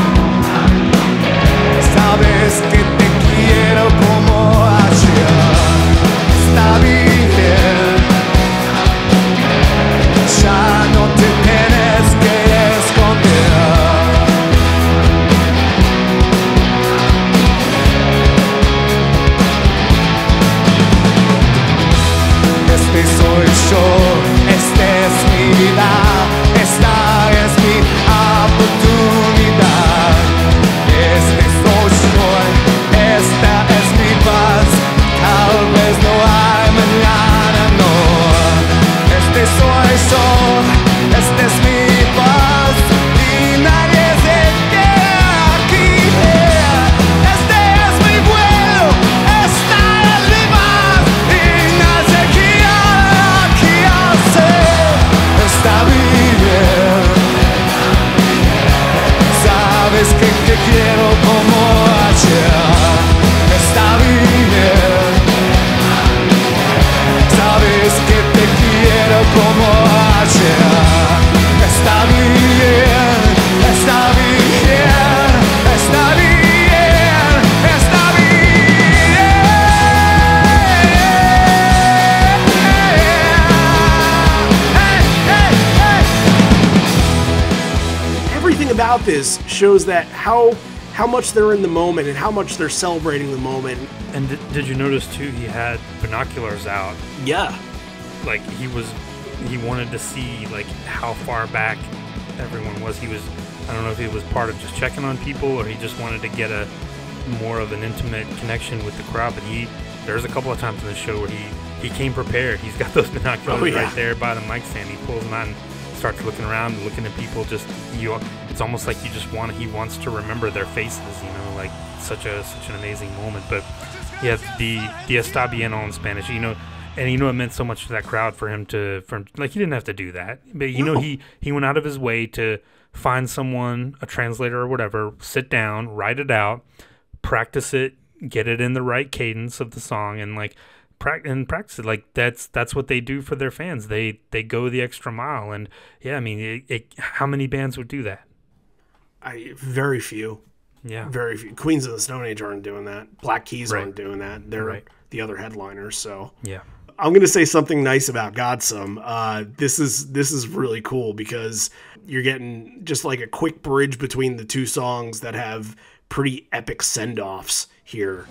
Sabes que te quiero como ayer. Está bien. Ya no te about this shows that how much they're in the moment and how much they're celebrating the moment. And did you notice too? He had binoculars out. Yeah, Like he wanted to see like how far back everyone was. I don't know if he was part of just checking on people or he just wanted to get a more of an intimate connection with the crowd. But there's a couple of times in the show where he came prepared. He's got those binoculars right there by the mic stand. He pulls them out and starts looking around and looking at people. It's almost like he wants to remember their faces, like such an amazing moment. But yeah, the está bien in Spanish, and it meant so much to that crowd for him he didn't have to do that, but he went out of his way to find someone, a translator or whatever, sit down, write it out, practice it, get it in the right cadence of the song, and practice it. Like that's what they do for their fans. They go the extra mile. And yeah, I mean, how many bands would do that? Very few. Yeah, very few. Queens of the Stone Age aren't doing that. Black Keys Right. aren't doing that. They're the other headliners. So yeah. I'm going to say something nice about Godsome. This is really cool because you're getting just like a quick bridge between the two songs that have pretty epic send-offs here.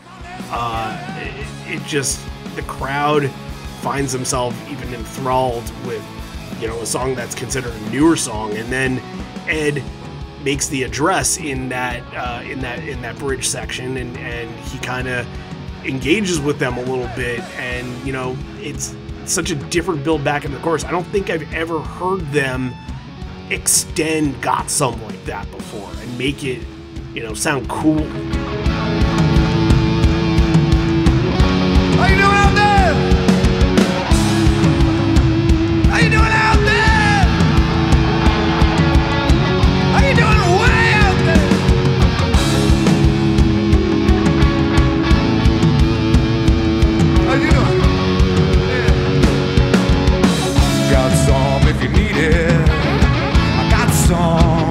The crowd finds themselves even enthralled with, a song that's considered a newer song, and then Ed makes the address in that bridge section, and he kind of engages with them a little bit, and it's such a different build back in the chorus. I don't think I've ever heard them extend "Got Some" like that before and make it sound cool. How you doing out there? How you doing out there? How you doing way out there? How you doing? Yeah. Got some if you need it. I got some.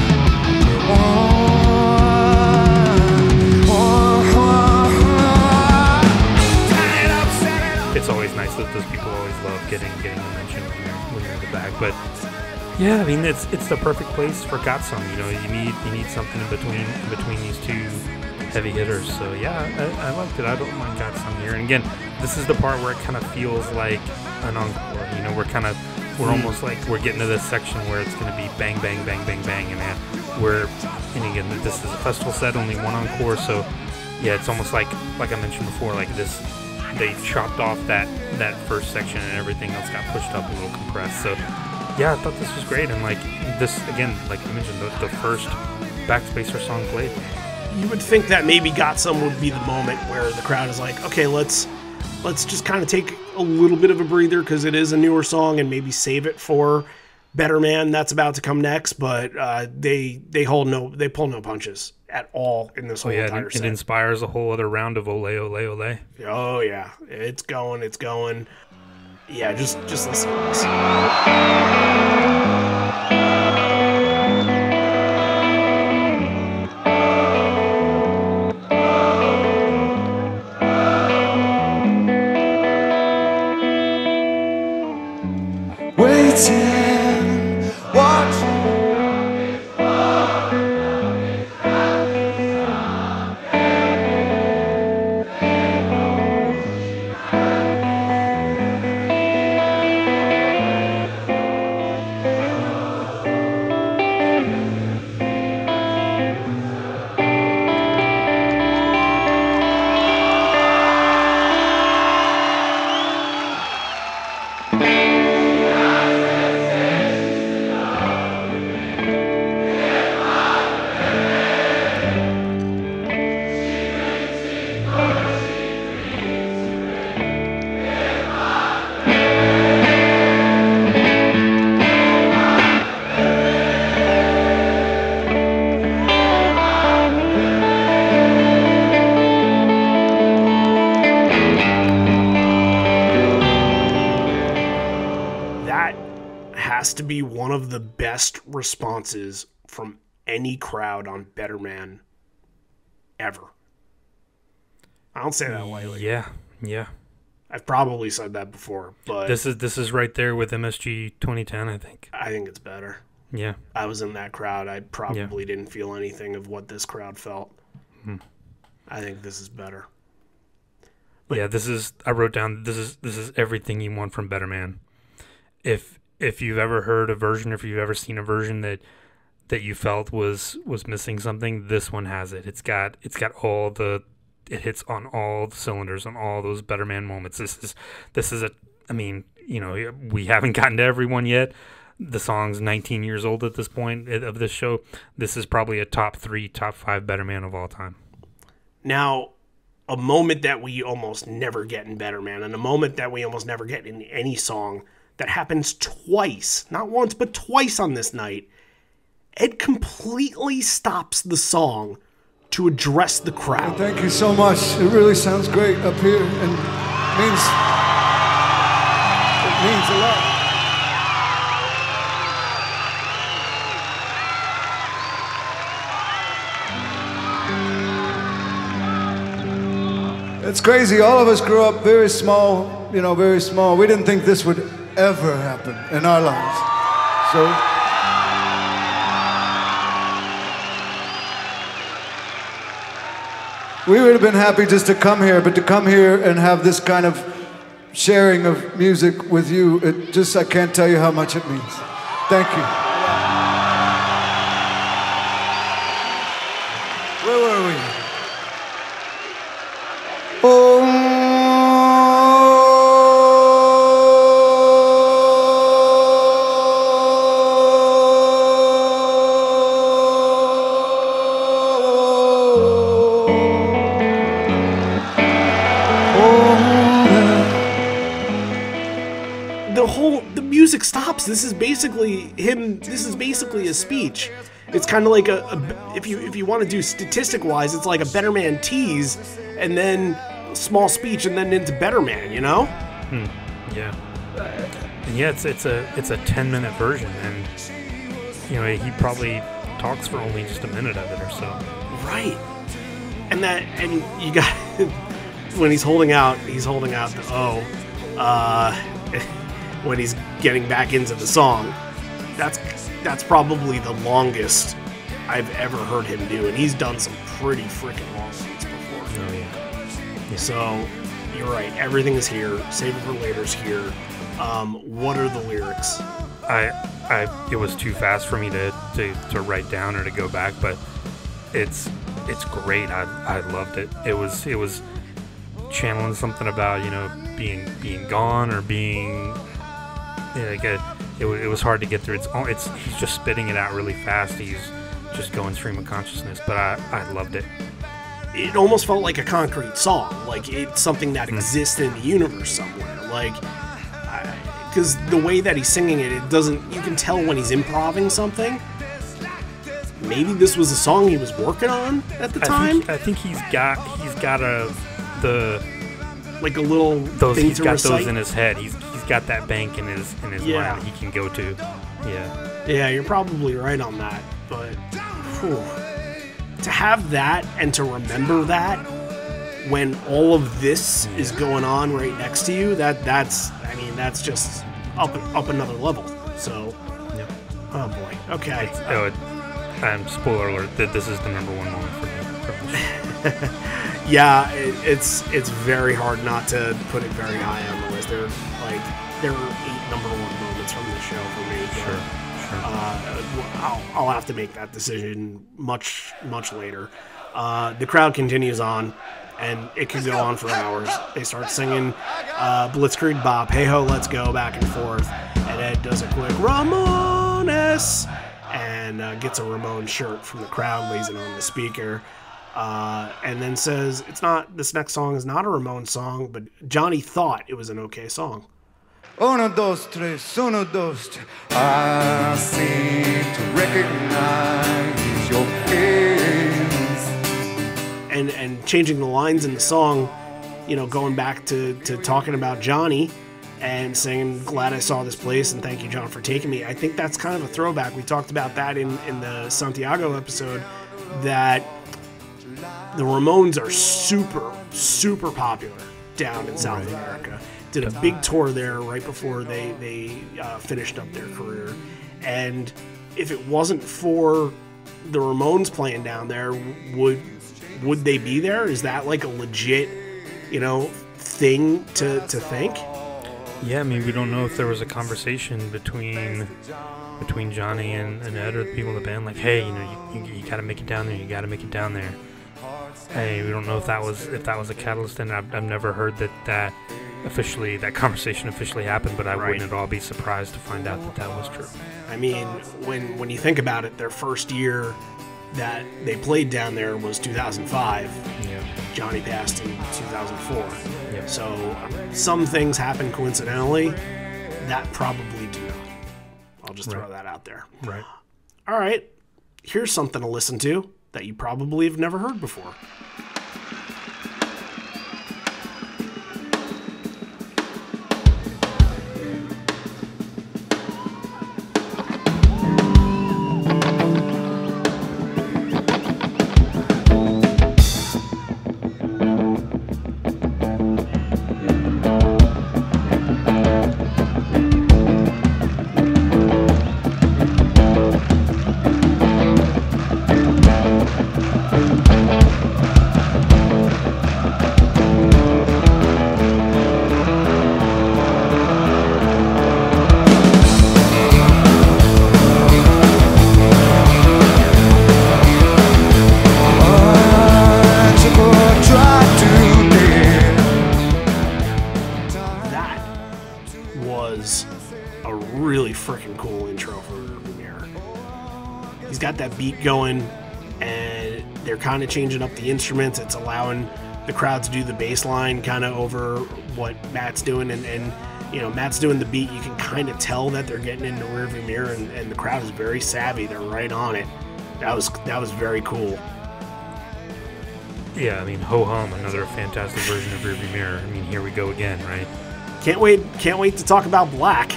It's always nice that those people always love getting a mention when you're in the back. But yeah, I mean it's the perfect place for Got Some. You need something in between these two heavy hitters. So yeah, I liked it. I don't mind Got Some here. And again, this is the part where it kind of feels like an encore. We're almost like we're getting to this section where it's going to be bang bang bang bang bang, and again this is a festival set, only one encore. So yeah, it's almost like I mentioned before, like this. They chopped off that first section and everything else got pushed up a little compressed. So yeah, I thought this was great. And like this, again, like you mentioned, the first Backspacer song played. You would think that maybe Got Some would be the moment where the crowd is like, okay, let's just kind of take a little bit of a breather because it is a newer song, and maybe save it for Better Man that's about to come next. But they pull no punches at all in this whole entire set. It inspires a whole other round of Ole Ole Ole. Oh yeah, it's going. Yeah, just listen to this. Waiting, watching. Has to be one of the best responses from any crowd on Better Man ever. I don't say that lightly. Yeah. I've probably said that before, but this is right there with MSG 2010. I think it's better. Yeah. I was in that crowd. I probably didn't feel anything of what this crowd felt. I think this is better. But yeah, I wrote down, this is everything you want from Better Man. If you've ever heard a version, if you've ever seen a version that you felt was missing something, this one has it. It's got it hits on all the cylinders, on all those Better Man moments. This is I mean, we haven't gotten to everyone yet. The song's 19 years old at this point of this show. This is probably a top 3, top 5 Better Man of all time. Now, a moment that we almost never get in Better Man, and a moment that we almost never get in any song that happens twice, not once, but twice on this night. Ed completely stops the song to address the crowd. Thank you so much. It really sounds great up here, and it means a lot. It's crazy. All of us grew up very small, very small. We didn't think this would ever happen in our lives. So we would have been happy just to come here, but to come here and have this kind of sharing of music with you, I can't tell you how much it means. Thank you. Where were we? The music stops. This is basically him. This is basically a speech. It's kind of like if you want to do statistic wise, it's like a Better Man tease, and then small speech, and then into Better Man. Yeah. And yeah, it's a 10-minute version, and he probably talks for only just a minute of it or so. Right. And you got when he's holding out the O. When he's getting back into the song, that's probably the longest I've ever heard him do, and he's done some pretty freaking long ones before. Oh yeah. So you're right. Everything is here. Save It for Later's here. What are the lyrics? It was too fast for me to write down or to go back, but it's great. I loved it. It was channeling something about being gone or being. It was hard to get through. He's just spitting it out really fast. He's just going stream of consciousness, but I loved it. It almost felt like a concrete song, like it's something that exists in the universe somewhere. Like, because the way that he's singing it doesn't. You can tell when he's improvising something. Maybe this was a song he was working on at the time. I think he's got like a little those. Thing he's to got recite. those in his head. He's got that bank in his mind that he can go to. Yeah, you're probably right on that. But to have that and to remember that when all of this is going on right next to you, that's just up another level. So, oh boy, okay. And spoiler alert, that this is the number one moment for me. Yeah, it's very hard not to put it very high on the list. There are 8 number 1 moments from the show for me. Sure. I'll have to make that decision much later. The crowd continues on, and it could go on for hours. They start singing Blitzkrieg Bop, Hey Ho, Let's Go, back and forth, and Ed does a quick Ramones, and gets a Ramon shirt from the crowd, lays it on the speaker, and then says, this next song is not a Ramon song, but Johnny thought it was an okay song. Uno, dos, tres, uno, dos, tres. I seem to recognize your hands. And changing the lines in the song, going back to talking about Johnny and saying, glad I saw this place and thank you, John, for taking me. I think that's kind of a throwback. We talked about that in the Santiago episode, that the Ramones are super, super popular down in South America. Did a big tour there right before they finished up their career. And if it wasn't for the Ramones playing down there, would they be there? Is that like a legit, thing to think? Yeah, I mean, we don't know if there was a conversation between Johnny and Ed or the people in the band, like, hey, you gotta make it down there, you gotta make it down there. Hey, we don't know if that was a catalyst, and I've never heard that conversation officially happened, but I wouldn't at all be surprised to find out that was true. I mean, when you think about it, their first year that they played down there was 2005. Yeah. Johnny passed in 2004. Yeah. So some things happen coincidentally that probably do not. I'll just throw that out there. Right. All right. Here's something to listen to that you probably have never heard before. That beat going, and they're kind of changing up the instruments. It's allowing the crowd to do the bass line kind of over what Matt's doing, and Matt's doing the beat. You can kind of tell that they're getting in the rearview mirror, and the crowd is very savvy. They're right on it. That was very cool. Yeah, I mean, Ho Hum, another fantastic version of Rearview Mirror. I mean, here we go again, right? Can't wait to talk about Black.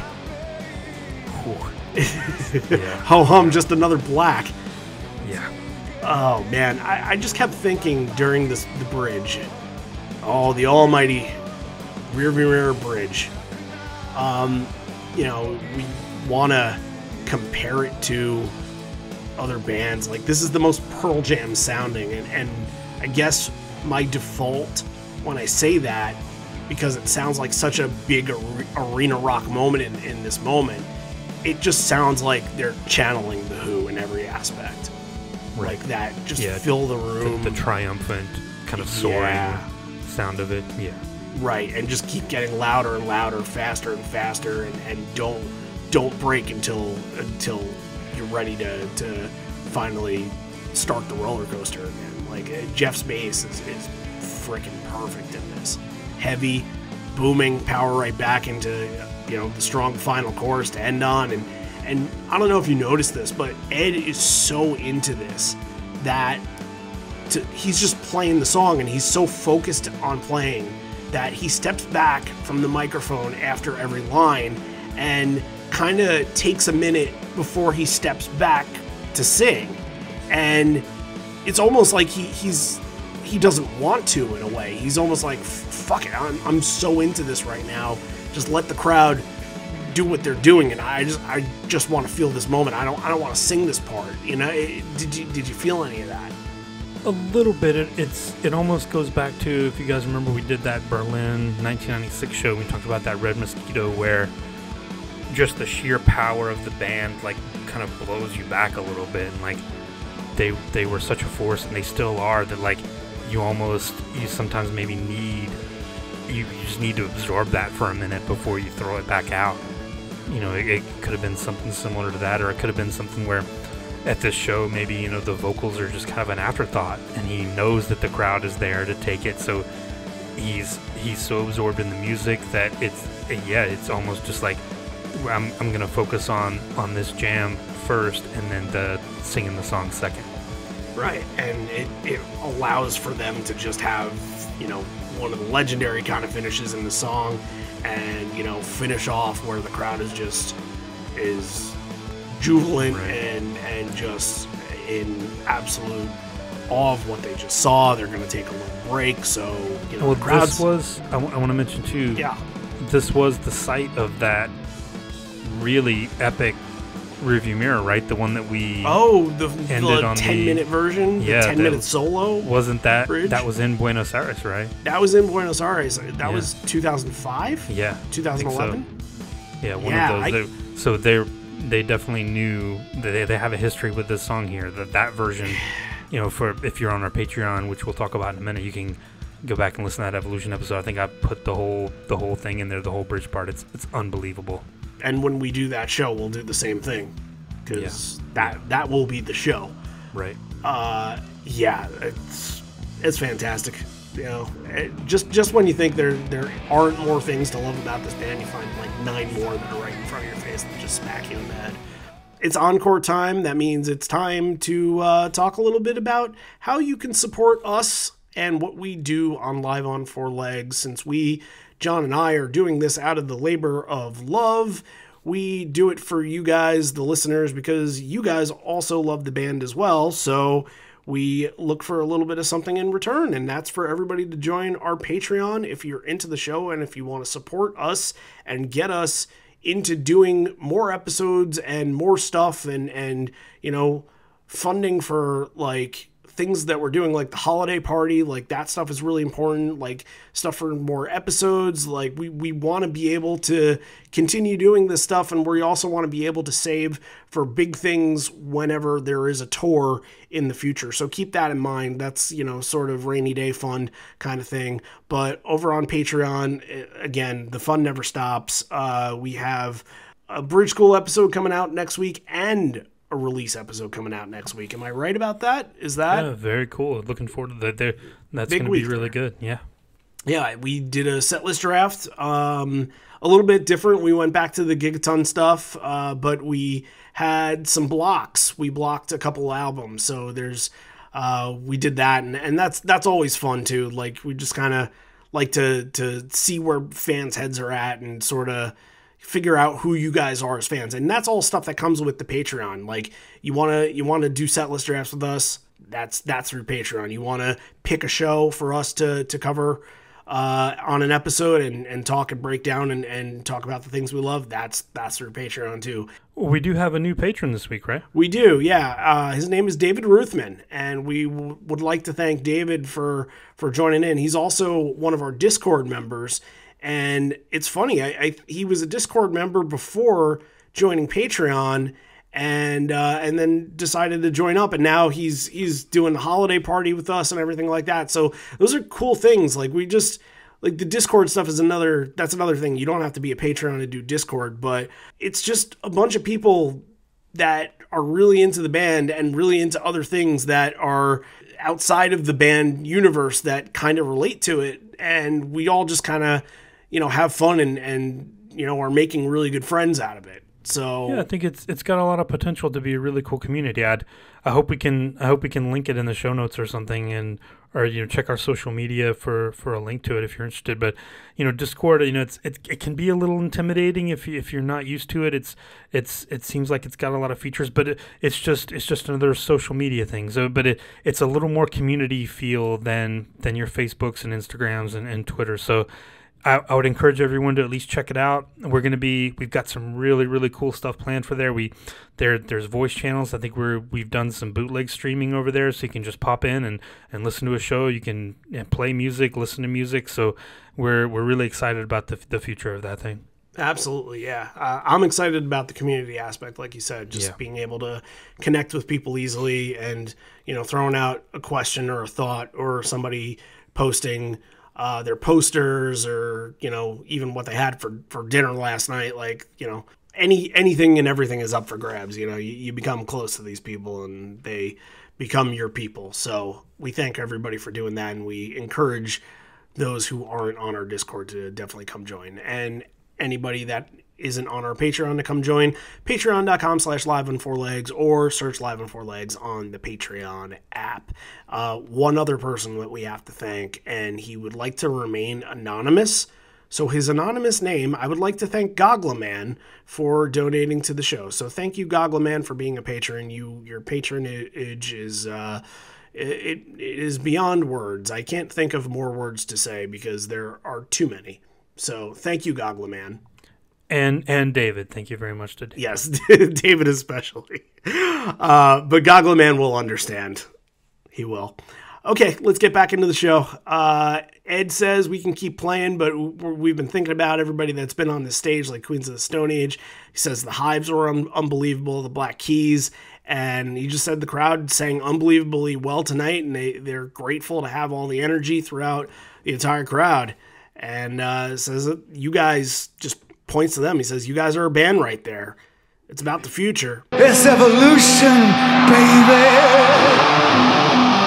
Yeah. Ho Hum, just another Black. Yeah. Oh man, I just kept thinking during the bridge. Oh, the almighty Rearview Mirror bridge. We want to compare it to other bands. Like, this is the most Pearl Jam sounding, and I guess my default when I say that, because it sounds like such a big arena rock moment in this moment, it just sounds like they're channeling The Who in every aspect. Right. Like that, just fill the room. The triumphant, kind of soaring sound of it. Yeah. Right, and just keep getting louder and louder, faster and faster, and don't break until you're ready to finally start the roller coaster again. Like, Jeff's bass is freaking perfect in this. Heavy, booming, power right back into the strong final chorus to end on, and I don't know if you noticed this, but Ed is so into this that he's just playing the song, and he's so focused on playing that he steps back from the microphone after every line and kind of takes a minute before he steps back to sing, and it's almost like he doesn't want to, in a way. He's almost like, fuck it, I'm so into this right now. Just let the crowd do what they're doing, and I just want to feel this moment. I don't want to sing this part. Did you feel any of that? A little bit. It almost goes back to, if you guys remember, we did that Berlin 1996 show. We talked about that Red Mosquito, where just the sheer power of the band like kind of blows you back a little bit, and like they were such a force, and they still are, that like you sometimes maybe you just need to absorb that for a minute before you throw it back out. It could have been something similar to that, or it could have been something where at this show maybe the vocals are just kind of an afterthought, and he knows that the crowd is there to take it, so he's so absorbed in the music that it's almost just like, I'm gonna focus on this jam first, and then the singing the song second. Right, and it allows for them to just have one of the legendary kind of finishes in the song, and finish off where the crowd is jubilant, right, and just in absolute awe of what they just saw. They're going to take a little break, so the crowds. This was, I want to mention too. Yeah. This was the site of that really epic rearview mirror, right? The one that we the ended on 10-minute version, yeah, the 10-minute solo. Wasn't that bridge? That was in Buenos Aires, right? That was in Buenos Aires. That was 2005. Yeah, 2011. So. Yeah, one of those. So they definitely knew that they have a history with this song here. That version, for if you're on our Patreon, which we'll talk about in a minute, you can go back and listen to that Evolution episode. I think I put the whole thing in there, the whole bridge part. It's unbelievable. And when we do that show, we'll do the same thing, because that will be the show. Right. It's fantastic. Just when you think there aren't more things to love about this band, you find like 9 more that are right in front of your face that just smack you in the head. It's encore time. That means it's time to talk a little bit about how you can support us and what we do on Live on Four Legs. Since John and I, are doing this out of the labor of love, we do it for you guys, the listeners, because you guys also love the band as well. So we look for a little bit of something in return, and that's for everybody to join our Patreon if you're into the show and if you want to support us and get us into doing more episodes and more stuff and funding for like things that we're doing, like the holiday party. Like that stuff is really important, like stuff for more episodes. Like we want to be able to continue doing this stuff, and we also want to be able to save for big things whenever there is a tour in the future. So keep that in mind. That's sort of rainy day fund kind of thing. But over on Patreon, again, the fun never stops. We have a Bridge School episode coming out next week and a release episode coming out next week. Am I right about that? Is that? Yeah, very cool. Looking forward to that. That's going to be really good. Yeah. Yeah, we did a set list draft. A little bit different. We went back to the Gigaton stuff, but we had some blocks. We blocked a couple albums. So we did that, and that's always fun too. Like we just kind of like to see where fans' heads are at and sort of figure out who you guys are as fans. And that's all stuff that comes with the Patreon. Like you want to do set list drafts with us, that's through Patreon. You want to pick a show for us to cover on an episode and talk and break down and talk about the things we love, that's through Patreon too. Well, we do have a new patron this week, right? We do, yeah. His name is David Ruthman, and we would like to thank David for joining in. He's also one of our Discord members. And it's funny, he was a Discord member before joining Patreon, and then decided to join up, and now he's doing the holiday party with us and everything like that. So those are cool things. Like the Discord stuff is another thing. You don't have to be a Patreon to do Discord, but it's just a bunch of people that are really into the band and really into other things that are outside of the band universe that kind of relate to it, and we all just kind of have fun and are making really good friends out of it. So yeah, I think it's got a lot of potential to be a really cool community. I hope we can link it in the show notes or something, or check our social media for a link to it if you're interested. But Discord, it can be a little intimidating if you're not used to it. It seems like it's got a lot of features, but it's just another social media thing. So, but it's a little more community feel than your Facebooks and Instagrams and Twitter. So I would encourage everyone to at least check it out. We've got some really, really cool stuff planned for there. There's voice channels. I think we've done some bootleg streaming over there, so you can just pop in and listen to a show. You can play music, listen to music. So we're really excited about the future of that thing. Absolutely, yeah. I'm excited about the community aspect, like you said, just being able to connect with people easily and, throwing out a question or a thought or somebody posting their posters or, even what they had for dinner last night. Like, anything and everything is up for grabs. You become close to these people and they become your people. So we thank everybody for doing that. And we encourage those who aren't on our Discord to definitely come join. And anybody that isn't on our Patreon to come join, patreon.com/liveonfourlegs or search Live on Four Legs on the Patreon app. One other person that we have to thank, and he would like to remain anonymous. So his anonymous name, I would like to thank Goggleman for donating to the show. So thank you, Goggleman, for being a patron. Your patronage is it is beyond words. I can't think of more words to say because there are too many. So thank you, Goggleman. And David, thank you very much to David. Yes, David especially. But Goggle Man will understand. He will. Okay, let's get back into the show. Ed says we can keep playing, but we've been thinking about everybody that's been on this stage, like Queens of the Stone Age. He says the Hives were unbelievable, the Black Keys, and he just said the crowd sang unbelievably well tonight, and they're grateful to have all the energy throughout the entire crowd. And says that you guys, just points to them, he says, you guys are a band right there. It's about the future. It's evolution, baby.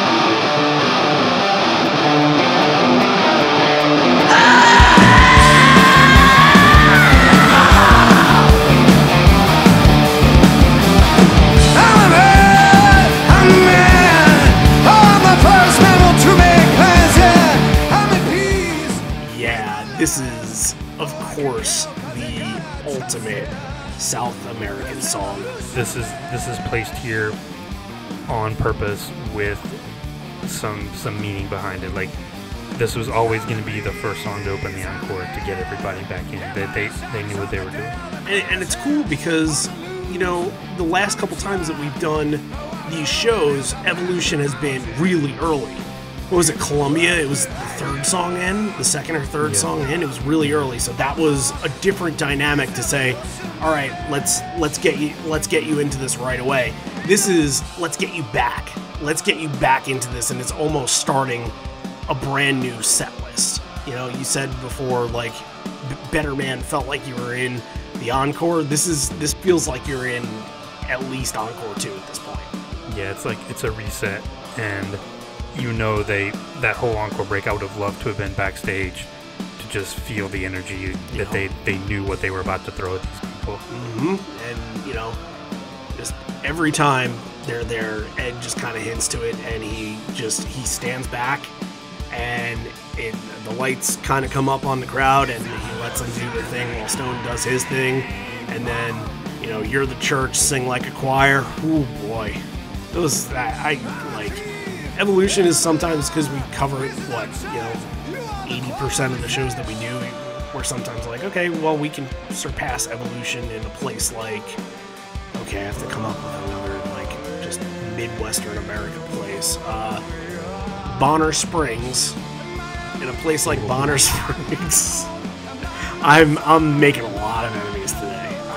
This is, of course, the ultimate South American song. This is placed here on purpose with some meaning behind it. Like, this was always going to be the first song to open the encore to get everybody back in. They knew what they were doing. And it's cool because, you know, the last couple times that we've done these shows, Evolution has been really early. What was it, Columbia? It was the third song in, the second or third song in. It was really early, so that was a different dynamic to say, all right, let's get you into this right away. This is let's get you back into this, and it's almost starting a brand new set list. You know, you said before, like, Better Man felt like you were in the encore. This feels like you're in at least encore 2 at this point. Yeah, it's like it's a reset, and you know, that whole encore break, I would have loved to have been backstage to just feel the energy that they knew what they were about to throw at these people. Mm-hmm. And, you know, just every time they're there, Ed just kind of hints to it, and he stands back, and the lights kind of come up on the crowd, and he lets them do their thing while Stone does his thing, and then, you know, You're the Church, Sing Like a Choir. Ooh, boy. Those, I like... Evolution is sometimes, because we cover it, 80% of the shows that we do, we're sometimes like, okay, well, we can surpass Evolution in a place like, okay, I have to come up with another, like, just Midwestern America place. Bonner Springs. In a place like Bonner Springs, I'm making a lot of enemies today.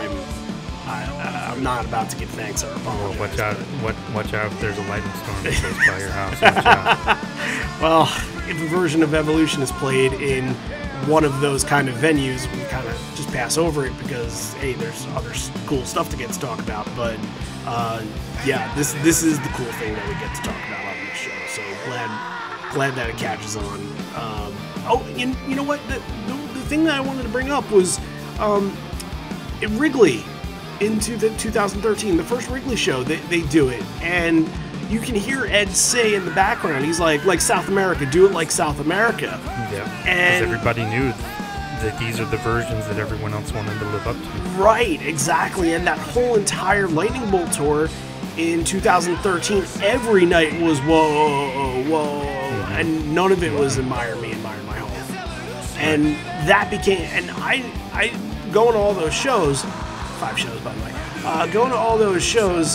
I'm not about to give thanks or apologize. Watch out if there's a lightning storm that goes by your house. Watch out. Well, if a version of Evolution is played in one of those kind of venues, we kind of just pass over it because, hey, there's other cool stuff to get to talk about. But yeah, this is the cool thing that we get to talk about on this show. So glad that it catches on. You know what? The thing that I wanted to bring up was at Wrigley. Into the 2013, the first Wrigley show, they do it, and you can hear Ed say in the background, he's like South America, do it like South America. Yeah, and because everybody knew that these are the versions that everyone else wanted to live up to. Right, exactly, and that whole entire Lightning Bolt tour in 2013, every night was whoa, mm-hmm. And none of it was admire my home. And that became, and I going to all those shows, 5 shows, by the way. Going to all those shows,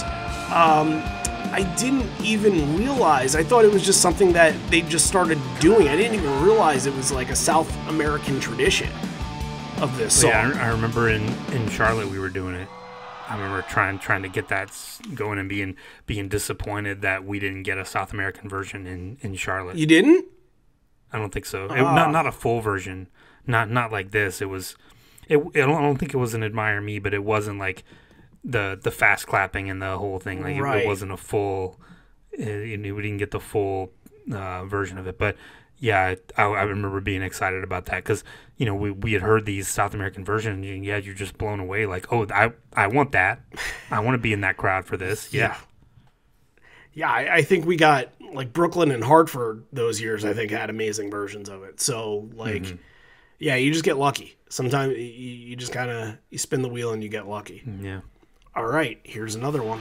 I didn't even realize. I thought it was just something that they just started doing. I didn't even realize it was like a South American tradition of this song. Yeah, I remember in Charlotte we were doing it. I remember trying to get that going and being disappointed that we didn't get a South American version in Charlotte. You didn't? I don't think so. Not a full version. Not like this. It was. I don't think it was an Admire Me, but it wasn't like the fast clapping and the whole thing. Like right. It wasn't a full. We didn't get the full version of it, but yeah, I remember being excited about that because we had heard these South American versions, and yeah, you're just blown away. Like, oh, I want that. I want to be in that crowd for this. Yeah. Yeah, I think we got like Brooklyn and Hartford those years. I think had amazing versions of it. So like. Mm-hmm. Yeah, you just get lucky. Sometimes you just kind of you spin the wheel and you get lucky. Yeah. All right, here's another one.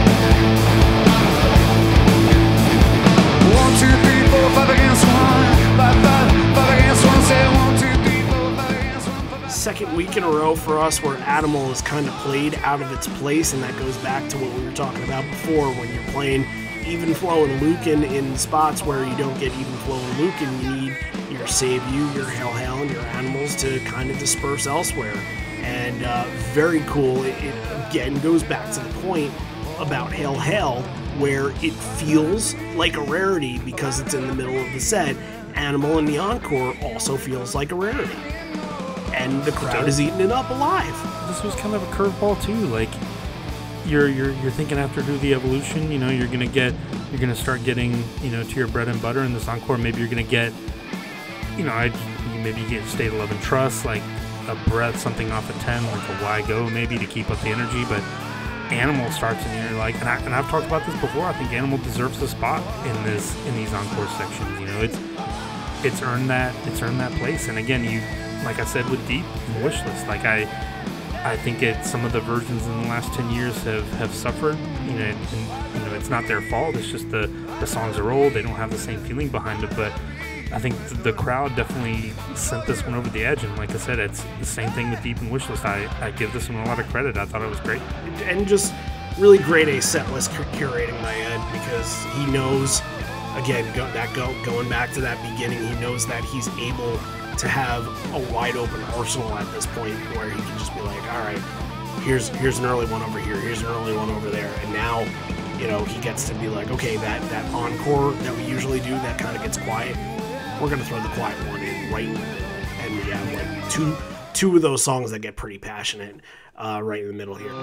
1, 2, 3, 4, 5 against 1. week in a row for us where Animal is kind of played out of its place, and that goes back to what we were talking about before when you're playing Even Flow and Lucan in spots where you don't get Even Flow and Lucan. You need your Save You, your Hail Hail, and your Animals to kind of disperse elsewhere. And very cool. It again goes back to the point about Hail Hail, where it feels like a rarity because it's in the middle of the set. Animal in the encore also feels like a rarity. And the crowd is eating it up alive. This was kind of a curveball too. Like you're thinking after Do the Evolution, you're gonna start getting, to your bread and butter in this encore. Maybe you're gonna get, maybe you get State of Love and Trust, like a breath, something off a 10, like a Why Go maybe to keep up the energy. But Animal starts and you're like, and I've talked about this before. I think Animal deserves a spot in these encore sections. It's earned that place. And again, like I said with Deep and Wishlist, like I think some of the versions in the last 10 years have suffered. And it's not their fault. It's just the songs are old. They don't have the same feeling behind it. But I think the crowd definitely sent this one over the edge. And like I said, it's the same thing with Deep and Wishlist. I give this one a lot of credit. I thought it was great. And just really great a set list curating by Ed, because he knows, again, going back to that beginning, he knows that he's able to have a wide open arsenal at this point where he can just be like, all right, here's an early one over here, here's an early one over there, and now he gets to be like, okay, that encore that we usually do that kind of gets quiet, we're gonna throw the quiet one in right in the middle, and we have like two of those songs that get pretty passionate right in the middle here.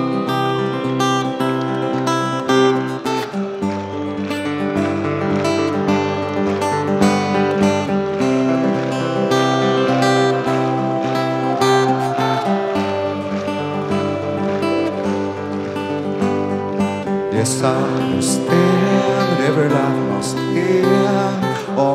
Yes, I understand that every life must end.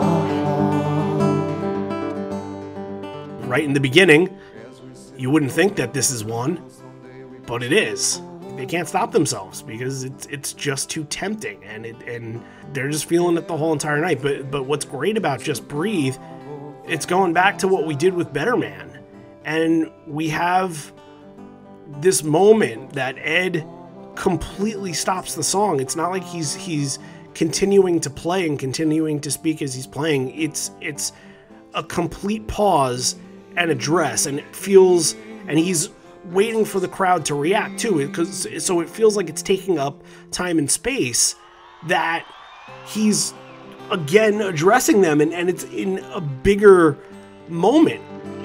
Right in the beginning, you wouldn't think that this is one, but it is. They can't stop themselves because it's just too tempting, and they're just feeling it the whole entire night. But what's great about Just Breathe, it's going back to what we did with Better Man, and we have this moment that Ed completely stops the song. It's not like he's continuing to play and continuing to speak as he's playing. It's a complete pause and address, and it feels, and he's waiting for the crowd to react to it, so it feels like it's taking up time and space, that he's again addressing them, and it's in a bigger moment.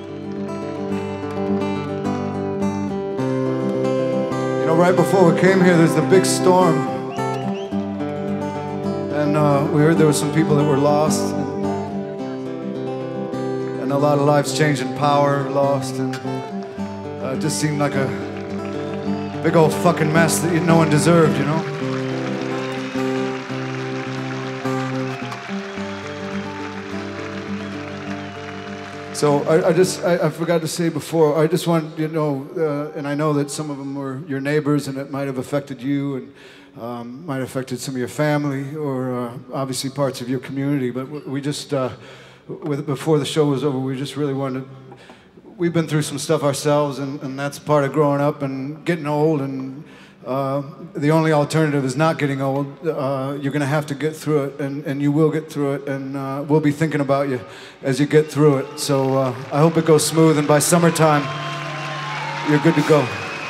Right before we came here, there's a big storm, and we heard there were some people that were lost, and a lot of lives changed and power lost, and it just seemed like a big old fucking mess that no one deserved, So I forgot to say before, I just want and I know that some of them were your neighbors, and it might have affected you, and might have affected some of your family, or obviously parts of your community, but we just, before the show was over, we just really wanted to, we've been through some stuff ourselves, and that's part of growing up and getting old, and the only alternative is not getting old. You're going to have to get through it, and you will get through it, and we'll be thinking about you as you get through it. So I hope it goes smooth, and by summertime, you're good to go.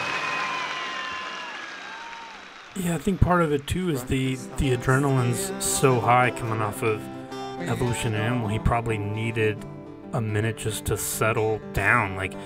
Yeah, I think part of it too is the adrenaline's so high coming off of Evolution and Animal. He probably needed a minute just to settle down. Like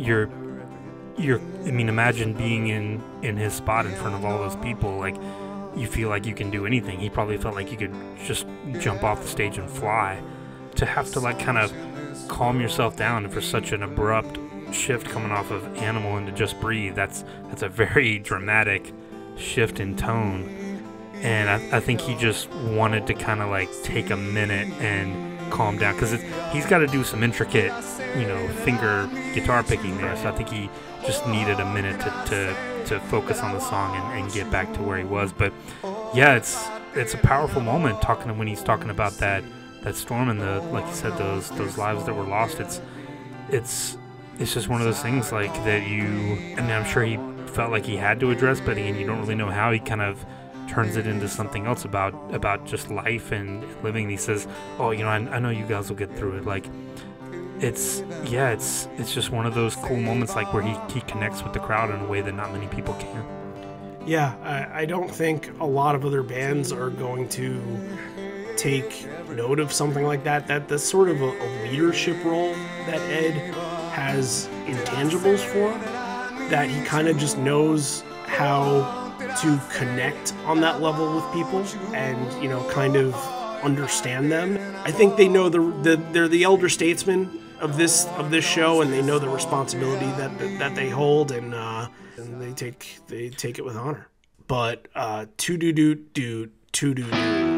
I mean, imagine being in his spot in front of all those people. Like, you feel like you can do anything. He probably felt like you could just jump off the stage and fly. To have to like kind of calm yourself down for such an abrupt shift coming off of Animal into Just Breathe, that's a very dramatic shift in tone. And I think he just wanted to kind of like take a minute and calm down, because he's got to do some intricate, finger guitar picking there. So I think he just needed a minute to focus on the song and get back to where he was. But yeah, it's a powerful moment when he's talking about that storm and like you said, those lives that were lost. It's it's just one of those things like that I mean, I'm sure he felt like he had to address, but again, you don't really know how. He kind of turns it into something else about just life and living. He says, oh, you know, I know you guys will get through it. Like, it's just one of those cool moments, like where he connects with the crowd in a way that not many people can. Yeah, I don't think a lot of other bands are going to take note of something like that. That's sort of a leadership role that Ed has intangibles for, that he kind of just knows how to connect on that level with people and, you know, kind of understand them. I think they know they're the elder statesmen of this show, and they know the responsibility that they hold, and they take it with honor. But to-do-do-do.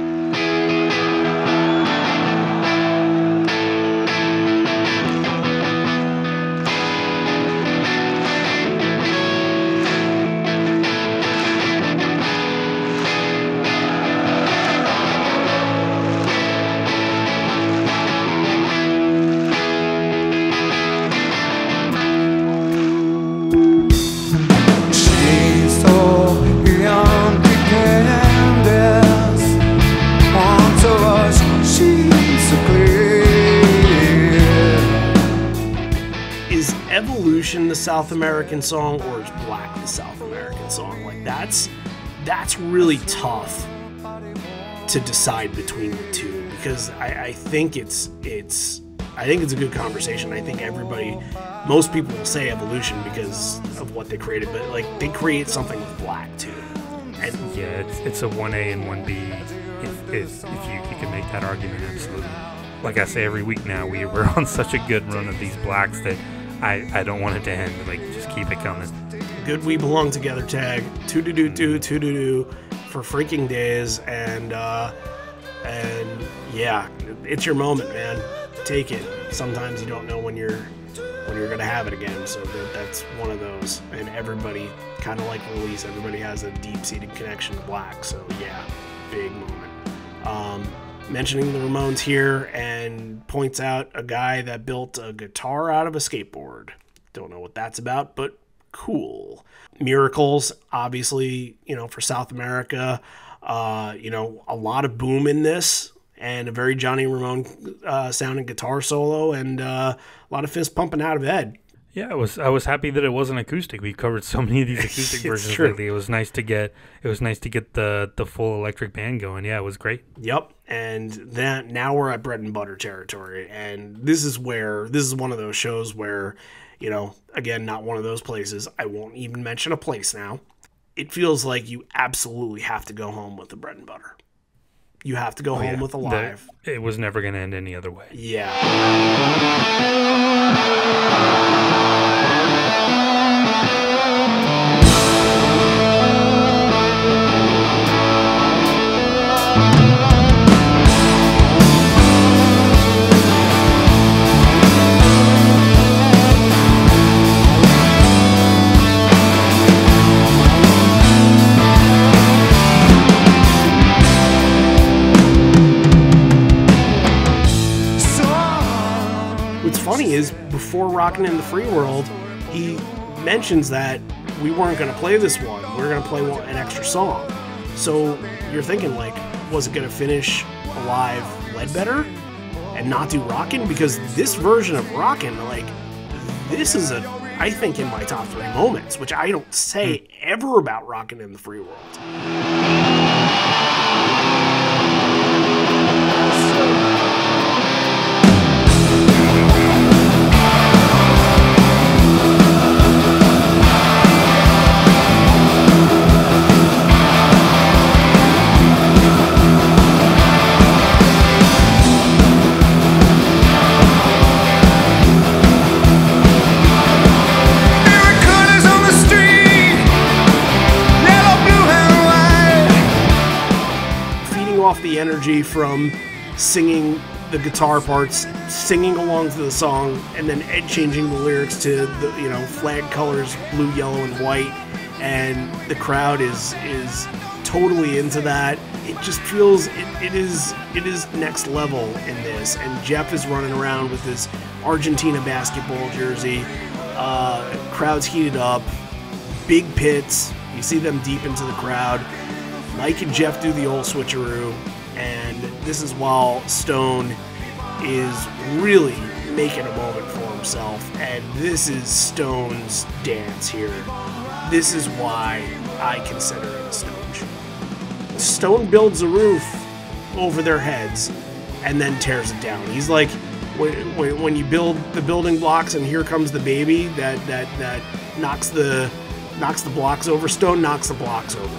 The South American song, or is Black the South American song? Like, that's really tough to decide between the two, because I think it's a good conversation. I think most people will say Evolution because of what they created, but like, they create something with Black too. And yeah, it's a 1A and 1B. If you can make that argument, absolutely. Like I say every week now, we're on such a good run of these Blacks that I don't want it to end. Like, just keep it coming. Good We Belong Together tag. To-do-do-do, for freaking days. And yeah, it's your moment, man. Take it. Sometimes you don't know when you're going to have it again. So that's one of those. And everybody, kind of like Release, everybody has a deep-seated connection to Black. So yeah, big moment. Mentioning the Ramones here, and points out a guy that built a guitar out of a skateboard. Don't know what that's about, but cool. Miracles, obviously, you know, for South America, you know, a lot of boom in this, and a very Johnny Ramone sounding guitar solo, and a lot of fist pumping out of Ed. Yeah, I was happy that it wasn't acoustic. We've covered so many of these acoustic versions lately. It was nice to get the full electric band going. Yeah, it was great. Yep. And then now we're at bread and butter territory. And this is one of those shows where, you know, again, not one of those places. I won't even mention a place now. It feels like you absolutely have to go home with the bread and butter. You have to go home with Alive. It was never going to end any other way. Yeah. Funny is, before Rockin' in the Free World, he mentions that we weren't going to play this one. We were going to play an extra song. So you're thinking, like, was it going to finish Alive Ledbetter and not do Rockin'? Because this version of Rockin', like, this is I think, in my top 3 moments, which I don't say ever about Rockin' in the Free World. The energy from singing the guitar parts, singing along to the song, and then Ed changing the lyrics to the, you know, flag colors, blue, yellow, and white, and the crowd is totally into that. It just feels it is next level in this, and Jeff is running around with his Argentina basketball jersey, Crowd's heated up, big pits. You see them deep into the crowd. Mike and Jeff do the old switcheroo, and this is while Stone is really making a moment for himself, and this is Stone's dance here. This is why I consider it a Stone show. Stone builds a roof over their heads and then tears it down. He's like, when you build the building blocks and here comes the baby that knocks the blocks over. Stone knocks the blocks over.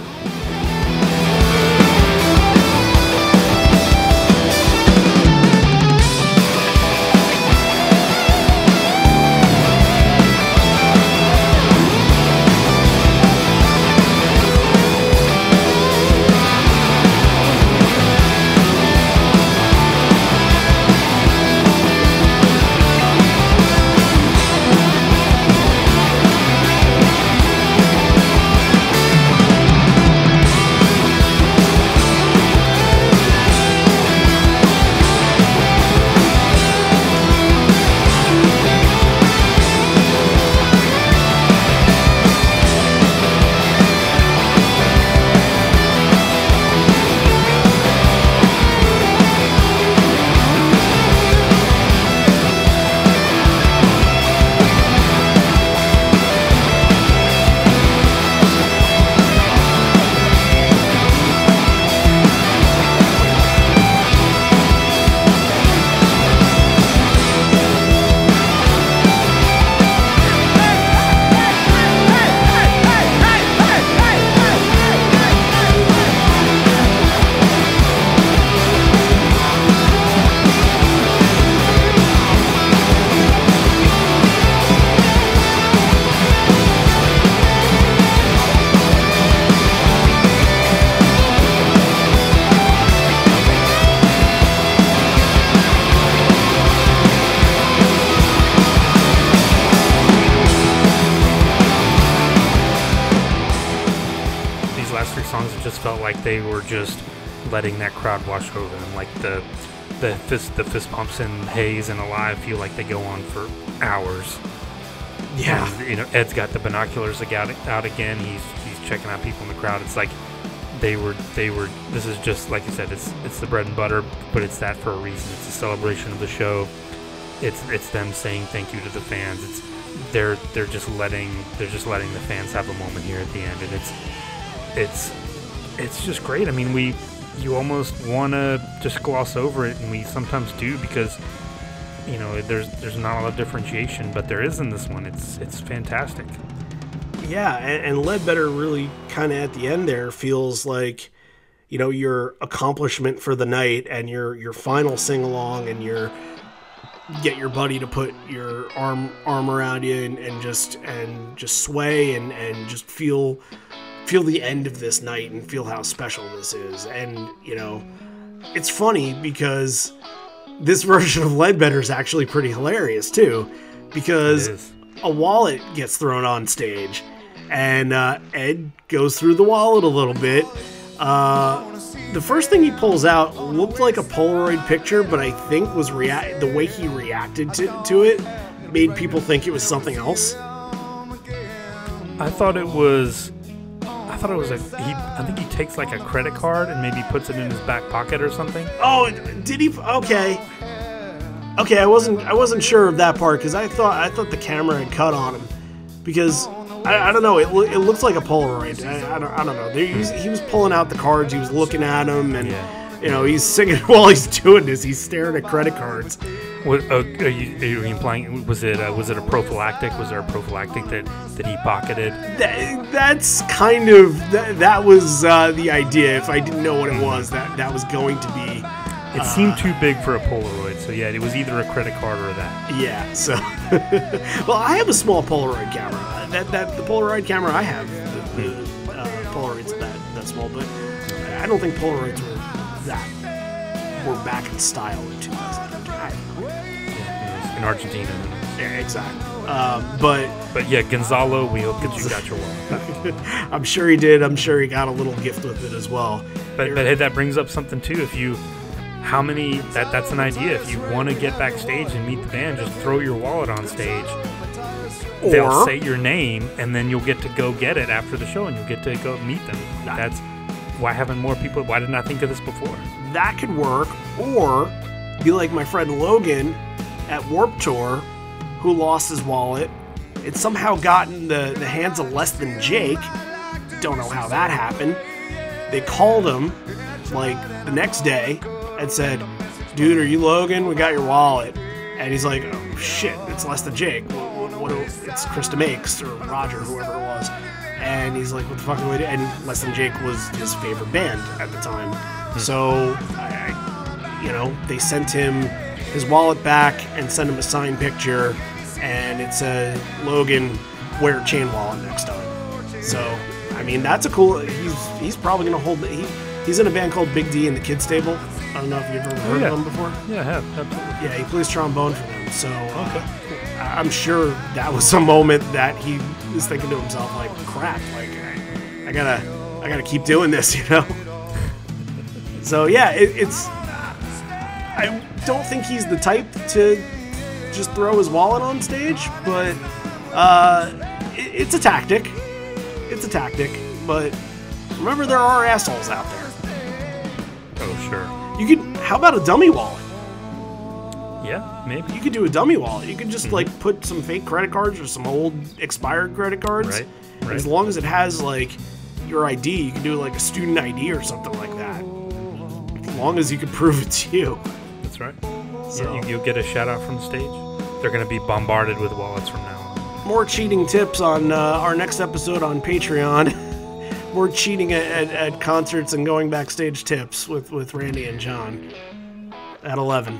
Just felt like they were just letting that crowd wash over them. Like the fist bumps in Haze and Alive feel like they go on for hours. Yeah. And, Ed's got the binoculars out again. He's checking out people in the crowd. It's like they were. This is just like you said. It's the bread and butter, but it's that for a reason. It's a celebration of the show. It's them saying thank you to the fans. They're just letting the fans have a moment here at the end, and it's just great. I mean, you almost want to just gloss over it, and we sometimes do because, there's not a lot of differentiation, but there is in this one. It's fantastic. Yeah, and Ledbetter really kind of at the end there feels like, your accomplishment for the night and your final sing-along, and get your buddy to put your arm around you and just sway and just feel the end of this night and feel how special this is. And, it's funny because this version of Ledbetter is actually pretty hilarious too, because a wallet gets thrown on stage and Ed goes through the wallet a little bit. The first thing he pulls out looked like a Polaroid picture, but I think was the way he reacted to it made people think it was something else. I thought it was I think he takes like a credit card and maybe puts it in his back pocket or something. Oh, did he? Okay, I wasn't sure of that part because I thought the camera had cut on him because I don't know. It looks like a Polaroid. I don't know. He was pulling out the cards. He was looking at them, and he's singing while he's doing this. He's staring at credit cards. Are you implying was it a prophylactic? Was there a prophylactic that he pocketed? That's kind of that was the idea. If I didn't know what it was, that was going to be. It seemed too big for a Polaroid, so yeah, it was either a credit card or that. Yeah. So, well, I have a small Polaroid camera. The Polaroid camera I have, the Polaroids that small, but I don't think Polaroids were back in style in 2013. In Argentina. Yeah, exactly. But yeah, Gonzalo, we hope that you got your wallet back. I'm sure he did. I'm sure he got a little gift with it as well. But hey, that brings up something too. That's an idea. If you want to get backstage and meet the band, just throw your wallet on stage. they'll say your name, and then you'll get to go get it after the show, and you'll get to go meet them. That's why haven't more people? Why didn't I think of this before? That could work, or be like my friend Logan at Warped Tour, who lost his wallet. It somehow got in the hands of Less Than Jake. Don't know how that happened. They called him like the next day and said, "Dude, are you Logan? We got your wallet." And he's like, "Oh shit, it's Less Than Jake. It's Krista Makes or Roger, whoever it was." And he's like, "What the fuck do I do?" And Less Than Jake was his favorite band at the time. So, they sent him his wallet back and sent him a signed picture, and it said, "Logan, wear a chain wallet next time." So, I mean, that's a cool. He's probably gonna hold. He's in a band called Big D and the Kids Table. I don't know if you've ever heard of them before. Yeah, I have. Absolutely. Yeah, he plays trombone for them. So I'm sure that was a moment that he was thinking to himself, like, "Crap, like I gotta keep doing this," So yeah, it's. I don't think he's the type to just throw his wallet on stage, but it's a tactic. It's a tactic, but remember, there are assholes out there. Oh, sure. How about a dummy wallet? Yeah, maybe. You could do a dummy wallet. You could just like put some fake credit cards or some old expired credit cards. Right. As long as it has like your ID, you can do like a student ID or something like that. As long as you can prove it's you. That's right. So. You'll get a shout out from stage. They're going to be bombarded with wallets from now on. More cheating tips on our next episode on Patreon. More cheating at concerts and going backstage tips with Randy and John at 11.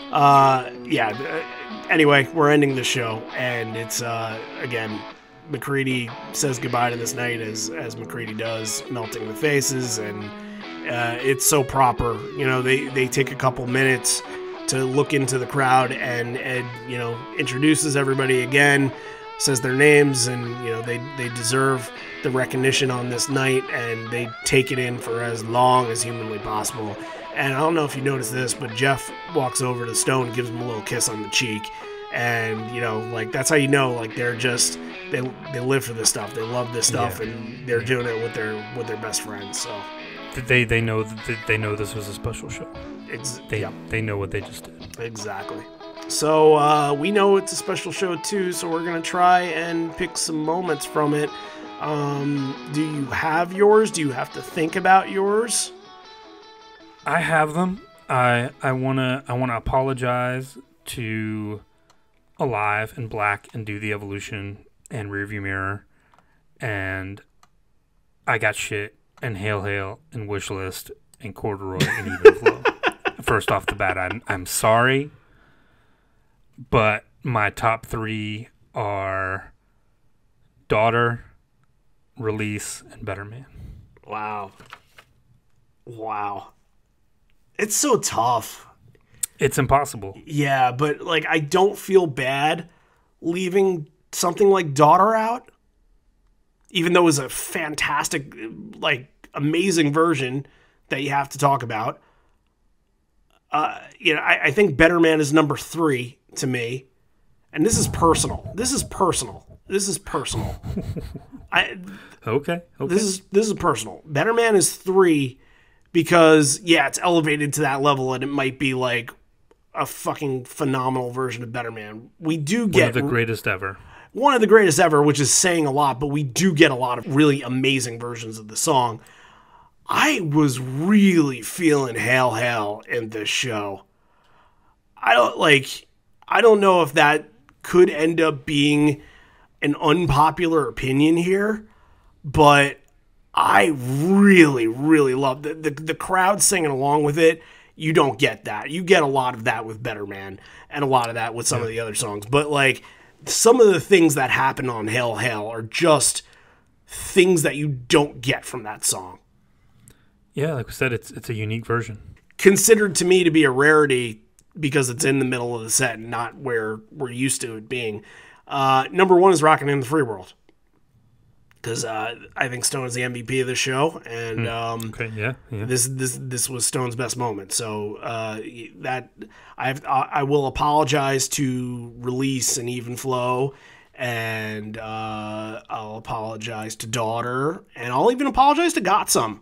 Anyway, we're ending the show, and it's again, McCready says goodbye to this night as McCready does, melting the faces, and it's so proper. They take a couple minutes to look into the crowd, and Ed introduces everybody again, says their names, and they deserve the recognition on this night, and they take it in for as long as humanly possible. And I don't know if you noticed this, but Jeff walks over to Stone, gives him a little kiss on the cheek, and that's how you know, like, they're just they live for this stuff, they love this stuff, and they're doing it with their best friends. So they know this was a special show. They know what they just did. Exactly. So we know it's a special show too, so we're gonna try and pick some moments from it. Do you have yours? Do you have to think about yours? I have them. I wanna apologize to Alive and Black and Do the Evolution and Rearview Mirror, and I Got Shit and Hail Hail and Wish List and Corduroy and Even Flow. First off the bat, I'm sorry, but my top three are Daughter, Release, and Better Man. Wow. It's so tough. It's impossible. Yeah, but I don't feel bad leaving something like Daughter out, even though it was a fantastic, amazing version that you have to talk about. I think Better Man is number 3 to me, and this is personal. Okay. This is personal. Better Man is 3 because it's elevated to that level, and it might be like a fucking phenomenal version of Better Man. We do get one of the greatest ever, which is saying a lot, but we do get a lot of really amazing versions of the song. I was really feeling Hail Hail in this show. I don't know if that could end up being an unpopular opinion here, but I really, really love the crowd singing along with it. You don't get that. You get a lot of that with Better Man and a lot of that with some of the other songs. But some of the things that happen on Hail Hail are just things that you don't get from that song. Yeah, like we said, it's a unique version. Considered to me to be a rarity because it's in the middle of the set and not where we're used to it being. Number 1 is Rockin' in the Free World. Because I think Stone is the MVP of the show, and this was Stone's best moment. So that I will apologize to Release and Even Flow and I'll apologize to Daughter, and I'll even apologize to Got Some.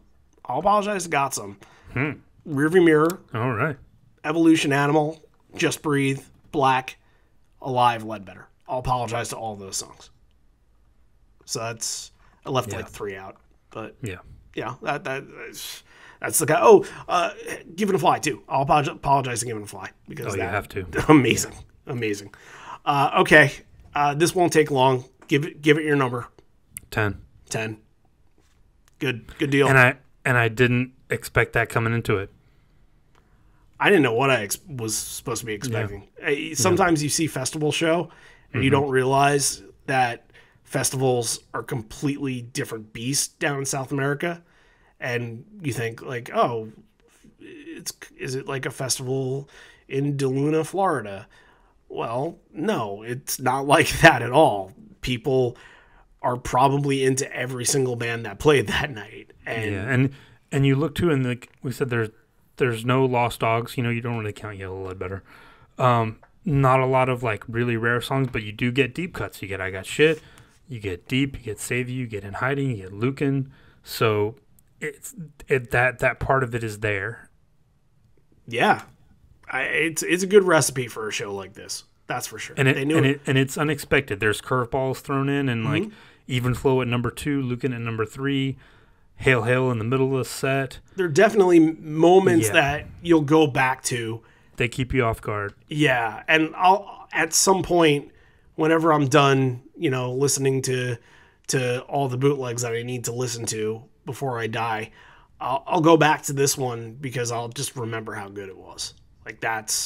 Rearview Mirror, All right. Evolution Animal, Just Breathe, Black, Alive, Ledbetter. I'll apologize to all those songs. So I left like 3 out, but Yeah. that's the guy. Oh, Given a Fly too. I'll apologize to Given a Fly because You have to. Amazing. Okay, this won't take long. Give it your number. 10. 10. Good deal. And I didn't expect that coming into it. I didn't know what I was supposed to be expecting. Sometimes you see festival show and you don't realize that festivals are completely different beasts down in South America, and you think like, oh, is it like a festival in DeLuna, Florida? Well, no, it's not like that at all. People are probably into every single band that played that night. And and you look too, and like we said, there's no Lost Dogs. You know, you don't really count Yellow Ledbetter. Not a lot of like really rare songs, but you do get deep cuts. You get I Got Shit, you get Deep, you get Save You get In Hiding, you get Lucan. So that part of it is there. Yeah, it's a good recipe for a show like this. That's for sure. And it's unexpected. There's curveballs thrown in, and like Even Flow at number 2, Lucan at number 3, Hail Hail in the middle of the set. There are definitely moments that you'll go back to. They keep you off guard. Yeah, and I'll at some point, whenever I'm done, listening to all the bootlegs that I need to listen to before I die, I'll go back to this one because I'll just remember how good it was. Like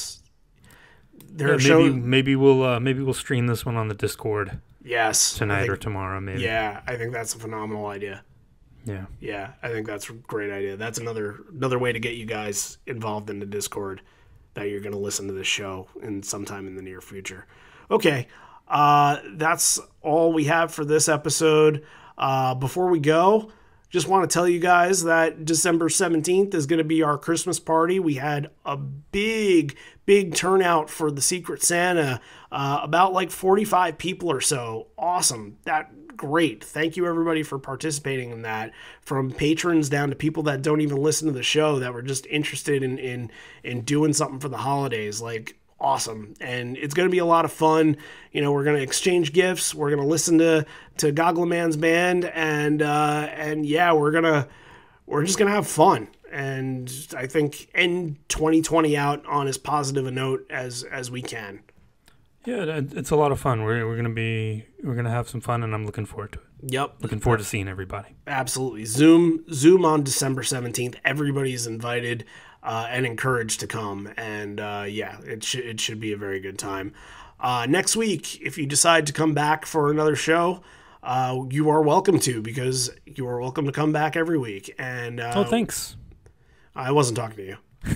maybe we'll stream this one on the Discord. Yes, tonight or tomorrow, maybe. Yeah, I think that's a phenomenal idea. Yeah, I think that's a great idea. That's another way to get you guys involved in the Discord, that you're going to listen to this show in sometime in the near future. Okay, that's all we have for this episode. Before we go, just want to tell you guys that December 17th is going to be our Christmas party. We had a big turnout for the Secret Santa, about like 45 people or so. Awesome. Great. Thank you everybody for participating in that, from patrons down to people that don't even listen to the show that were just interested in doing something for the holidays. Like, awesome. And it's going to be a lot of fun. We're going to exchange gifts. We're going to listen to Goggle Man's band, and yeah, we're just going to have fun. And I think end 2020 out on as positive a note as we can. Yeah, it's a lot of fun. We're gonna have some fun, and I'm looking forward to it. Yep, looking forward to seeing everybody. Absolutely. Zoom on December 17th. Everybody's invited and encouraged to come, and it should be a very good time. Next week, if you decide to come back for another show, you are welcome to, because you are welcome to come back every week. And thanks. I wasn't talking to you.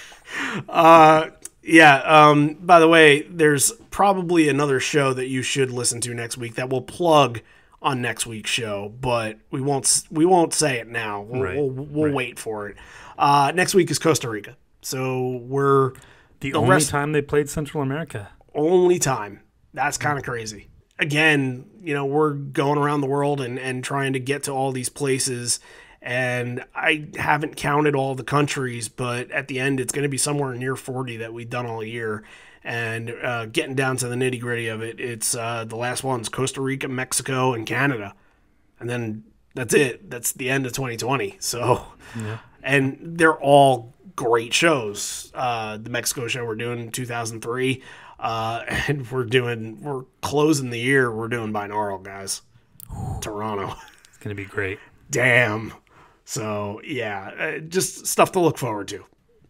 By the way, there's probably another show that you should listen to next week that we'll plug on next week's show, but we won't say it now. We'll wait for it. Next week is Costa Rica. So we're the only time they played Central America. Only time. That's kind of crazy. Again, we're going around the world and trying to get to all these places. And I haven't counted all the countries, but at the end, it's going to be somewhere near 40 that we've done all year. And getting down to the nitty gritty of it, it's the last one's Costa Rica, Mexico, and Canada. And then that's it. That's the end of 2020. So, and they're all great shows. The Mexico show we're doing in 2003, and we're closing the year. We're doing binaural, guys. Toronto. It's going to be great. Damn. So yeah, just stuff to look forward to.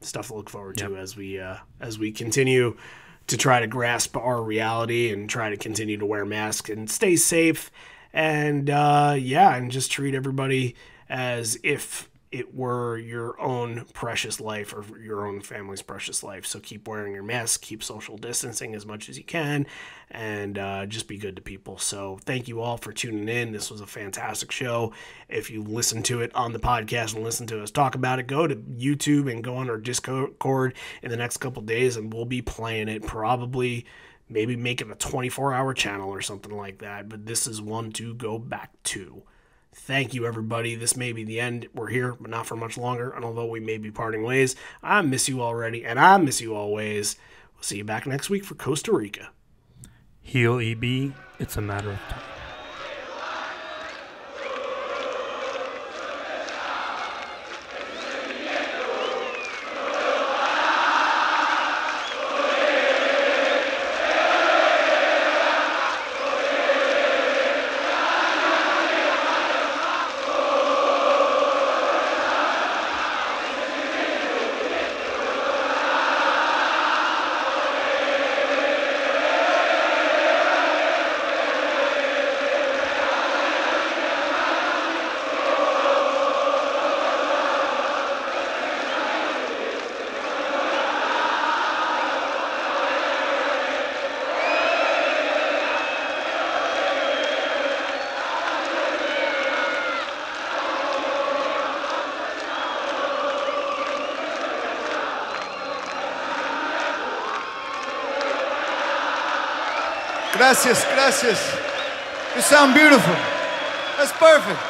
As we continue to try to grasp our reality and try to continue to wear masks and stay safe, and and just treat everybody as if it were your own precious life or your own family's precious life. So keep wearing your mask, keep social distancing as much as you can, and just be good to people. So thank you all for tuning in. This was a fantastic show. If you listen to it on the podcast and listen to us talk about it, go to YouTube and go on our Discord in the next couple days, and we'll be playing it probably maybe make it a 24-hour channel or something like that. But this is one to go back to. Thank you, everybody. This may be the end. We're here, but not for much longer. And although we may be parting ways, I miss you already, and I miss you always. We'll see you back next week for Costa Rica. Heal EB, it's a matter of time. Gracias, gracias. You sound beautiful. That's perfect.